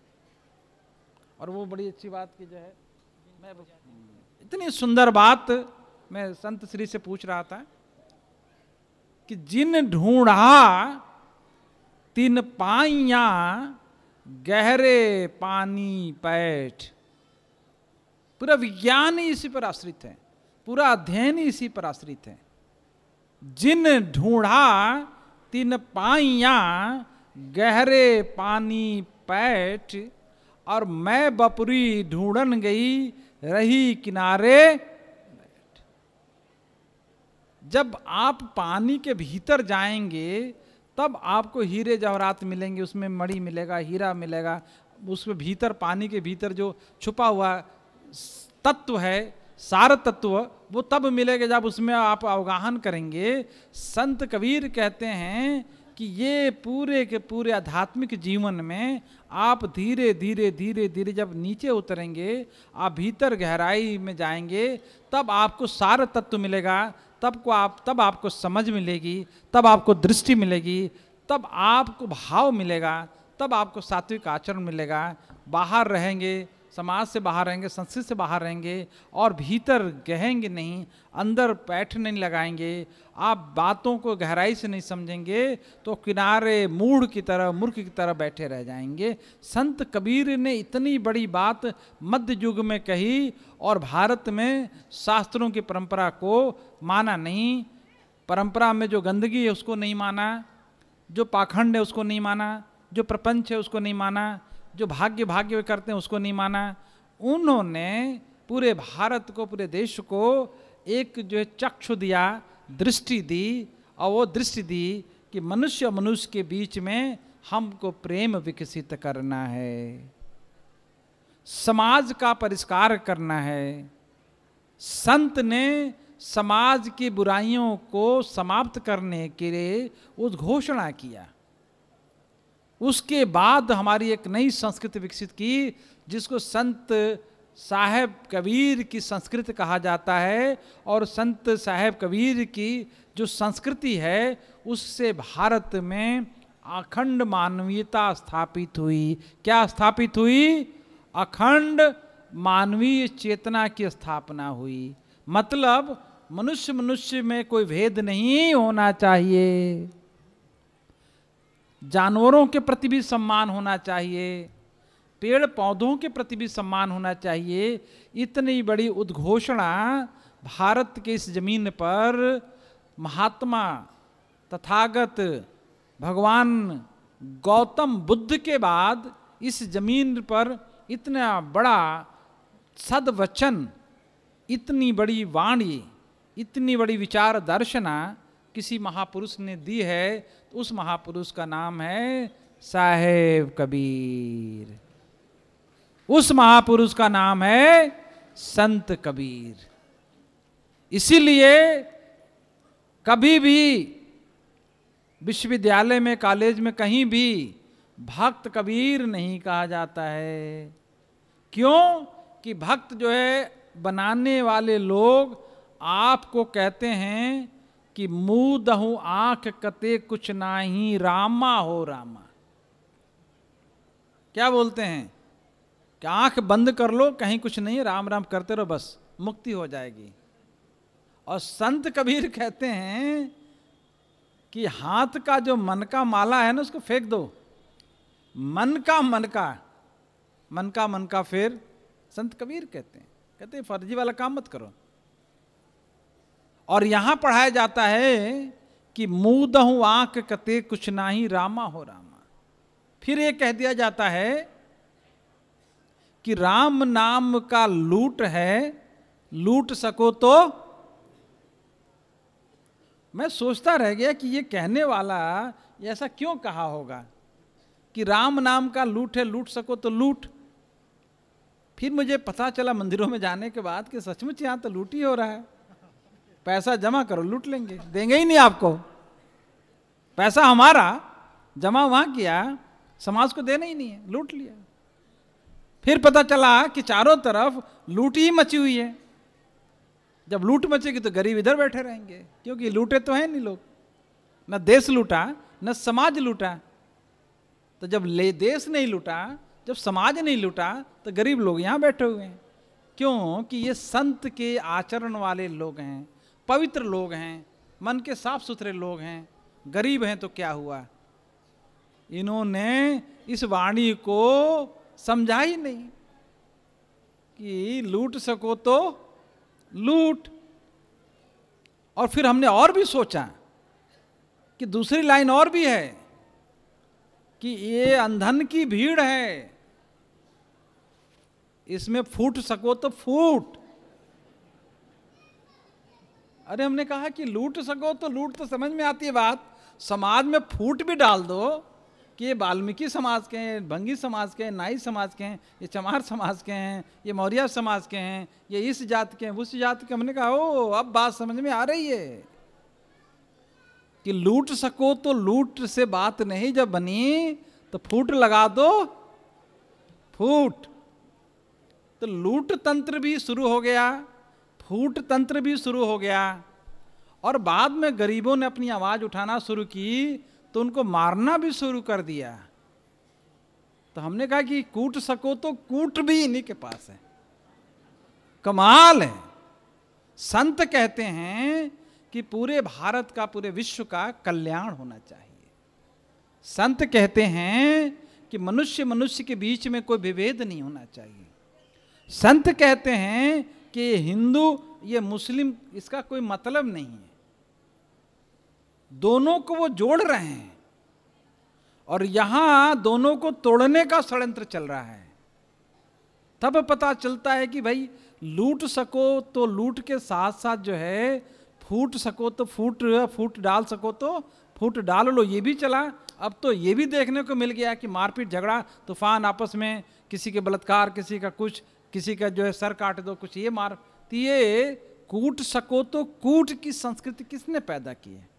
और वो बड़ी अच्छी बात की जो है, मैं इतनी सुंदर बात मैं संत श्री से पूछ रहा था कि जिन ढूंढा तीन पाइया गहरे पानी पैठ। पूरा विज्ञान ही इसी पर आश्रित है, पूरा अध्ययन ही इसी पर आश्रित है। जिन ढूंढा तीन पाइया गहरे पानी पैठ, और मैं बपुरी ढूंढन गई रही किनारे बैठ। जब आप पानी के भीतर जाएंगे तब आपको हीरे जवाहरात मिलेंगे, उसमें मणि मिलेगा, हीरा मिलेगा। उसमें भीतर, पानी के भीतर जो छुपा हुआ तत्व है, सार तत्व, वो तब मिलेगा जब उसमें आप अवगाहन करेंगे। संत कबीर कहते हैं कि ये पूरे के पूरे आध्यात्मिक जीवन में आप धीरे धीरे धीरे धीरे जब नीचे उतरेंगे, आप भीतर गहराई में जाएंगे, तब आपको सार तत्व मिलेगा, तब आपको समझ मिलेगी, तब आपको दृष्टि मिलेगी, तब आपको भाव मिलेगा, तब आपको सात्विक आचरण मिलेगा। बाहर रहेंगे, समाज से बाहर रहेंगे, संस्कृति से बाहर रहेंगे और भीतर गहेंगे नहीं, अंदर पैठ नहीं लगाएंगे, आप बातों को गहराई से नहीं समझेंगे, तो किनारे मूढ़ की तरह, मूर्ख की तरह बैठे रह जाएंगे। संत कबीर ने इतनी बड़ी बात मध्य युग में कही और भारत में शास्त्रों की परंपरा को माना नहीं। परंपरा में जो गंदगी है उसको नहीं माना, जो पाखंड है उसको नहीं माना, जो प्रपंच है उसको नहीं माना, जो भाग्य करते हैं उसको नहीं माना। उन्होंने पूरे भारत को, पूरे देश को एक जो है चक्षु दिया, दृष्टि दी, और वो दृष्टि दी कि मनुष्य मनुष्य के बीच में हमको प्रेम विकसित करना है, समाज का परिष्कार करना है। संत ने समाज की बुराइयों को समाप्त करने के लिए उद्घोषणा किया। उसके बाद हमारी एक नई संस्कृति विकसित की, जिसको संत साहेब कबीर की संस्कृति कहा जाता है। और संत साहेब कबीर की जो संस्कृति है, उससे भारत में अखंड मानवीयता स्थापित हुई। क्या स्थापित हुई? अखंड मानवीय चेतना की स्थापना हुई। मतलब मनुष्य मनुष्य में कोई भेद नहीं होना चाहिए, जानवरों के प्रति भी सम्मान होना चाहिए, पेड़ पौधों के प्रति भी सम्मान होना चाहिए। इतनी बड़ी उद्घोषणा भारत के इस जमीन पर महात्मा तथागत भगवान गौतम बुद्ध के बाद इस जमीन पर इतना बड़ा सद्वचन, इतनी बड़ी वाणी, इतनी बड़ी विचार दर्शना किसी महापुरुष ने दी है, तो उस महापुरुष का नाम है साहेब कबीर। उस महापुरुष का नाम है संत कबीर। इसीलिए कभी भी विश्वविद्यालय में, कॉलेज में, कहीं भी भक्त कबीर नहीं कहा जाता है। क्यों? कि भक्त जो है, बनाने वाले लोग आपको कहते हैं कि मुँह दहु आंख कते कुछ नाही, रामा हो रामा। क्या बोलते हैं कि आंख बंद कर लो, कहीं कुछ नहीं, राम राम करते रहो, बस मुक्ति हो जाएगी। और संत कबीर कहते हैं कि हाथ का जो मन का माला है ना, उसको फेंक दो। मन का फिर संत कबीर कहते हैं फर्जी वाला काम मत करो। और यहां पढ़ाया जाता है कि मुंह दहु आंख कते कुछ नाही, रामा हो रामा। फिर ये कह दिया जाता है कि राम नाम का लूट है, लूट सको तो। मैं सोचता रह गया कि ये कहने वाला ऐसा क्यों कहा होगा कि राम नाम का लूट है, लूट सको तो लूट। फिर मुझे पता चला मंदिरों में जाने के बाद कि सचमुच यहां तो लूट ही हो रहा है। पैसा जमा करो, लूट लेंगे, देंगे ही नहीं आपको। पैसा हमारा जमा वहां किया, समाज को देना ही नहीं है, लूट लिया। फिर पता चला कि चारों तरफ लूट ही मची हुई है। जब लूट मचेगी तो गरीब इधर बैठे रहेंगे, क्योंकि लूटे तो हैं नहीं लोग। न देश लूटा, न समाज लूटा। तो जब देश नहीं लूटा, जब समाज नहीं लूटा, तो गरीब लोग यहां बैठे हुए हैं। क्यों? कि ये संत के आचरण वाले लोग हैं, पवित्र लोग हैं, मन के साफ सुथरे लोग हैं। गरीब हैं तो क्या हुआ? इन्होंने इस वाणी को समझा ही नहीं कि लूट सको तो लूट। और फिर हमने और भी सोचा कि दूसरी लाइन और भी है कि ये अंधन की भीड़ है, इसमें फूट सको तो फूट। अरे हमने कहा कि लूट सको तो लूट, तो समझ में आती है बात। समाज में फूट भी डाल दो कि ये वाल्मीकि समाज के हैं, भंगी समाज के हैं, नाई समाज के हैं, ये चमार समाज के हैं, ये मौर्य समाज के हैं, ये इस जात के हैं, उस जात के। हमने कहा ओ, अब बात समझ में आ रही है कि लूट सको तो लूट से बात नहीं जब बनी, तो फूट लगा दो, फूट। तो लूट तंत्र भी शुरू हो गया, फूट तंत्र भी शुरू हो गया। और बाद में गरीबों ने अपनी आवाज उठाना शुरू की तो उनको मारना भी शुरू कर दिया। तो हमने कहा कि कूट सको तो कूट भी इन्हीं के पास है। कमाल है। संत कहते हैं कि पूरे भारत का, पूरे विश्व का कल्याण होना चाहिए। संत कहते हैं कि मनुष्य मनुष्य के बीच में कोई विभेद नहीं होना चाहिए। संत कहते हैं कि ये हिंदू, ये मुस्लिम, इसका कोई मतलब नहीं है। दोनों को वो जोड़ रहे हैं और यहां दोनों को तोड़ने का षड्यंत्र चल रहा है। तब पता चलता है कि भाई लूट सको तो लूट के साथ साथ जो है फूट सको तो फूट डाल सको तो फूट डाल लो, ये भी चला। अब तो ये भी देखने को मिल गया कि मारपीट, झगड़ा, तूफान, आपस में किसी के बलात्कार, किसी का कुछ, किसी का जो है सर काट दो, कुछ ये मार। तो ये कूट सको तो कूट की संस्कृति किसने पैदा की है?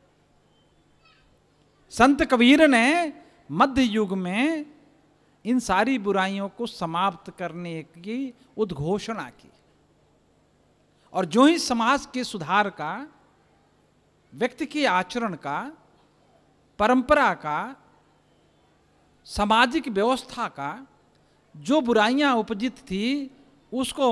संत कबीर ने मध्य युग में इन सारी बुराइयों को समाप्त करने की उद्घोषणा की। और जो ही समाज के सुधार का, व्यक्ति के आचरण का, परंपरा का, सामाजिक व्यवस्था का जो बुराइयां उपजित थी, उसको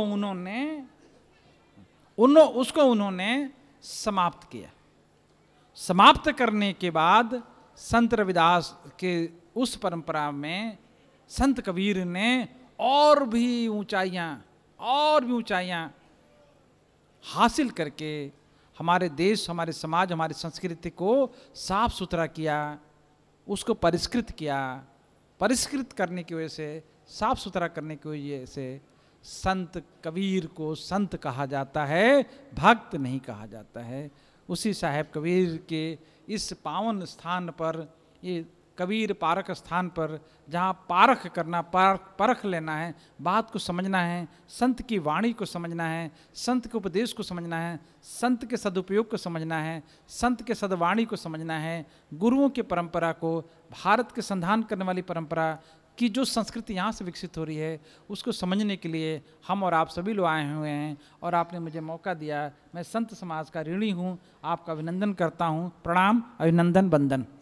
उन्होंने समाप्त किया। समाप्त करने के बाद संत रविदास के उस परंपरा में संत कबीर ने और भी ऊंचाइयां हासिल करके हमारे देश, हमारे समाज, हमारी संस्कृति को साफ सुथरा किया, उसको परिष्कृत किया। परिष्कृत करने की वजह से साफ सुथरा करने की वजह से संत कबीर को संत कहा जाता है, भक्त नहीं कहा जाता है। उसी साहेब कबीर के इस पावन स्थान पर, ये कबीर पारक स्थान पर, जहाँ पारख करना, परख लेना है, बात को समझना है, संत की वाणी को समझना है, संत के उपदेश को समझना है, संत के सदुपयोग को समझना है, संत के सदवाणी को समझना है, गुरुओं की परंपरा को, भारत के संधान करने वाली परंपरा की जो संस्कृति यहाँ से विकसित हो रही है, उसको समझने के लिए हम और आप सभी लोग आए हुए हैं और आपने मुझे मौका दिया। मैं संत समाज का ऋणी हूँ, आपका अभिनंदन करता हूँ। प्रणाम, अभिनंदन, वंदन।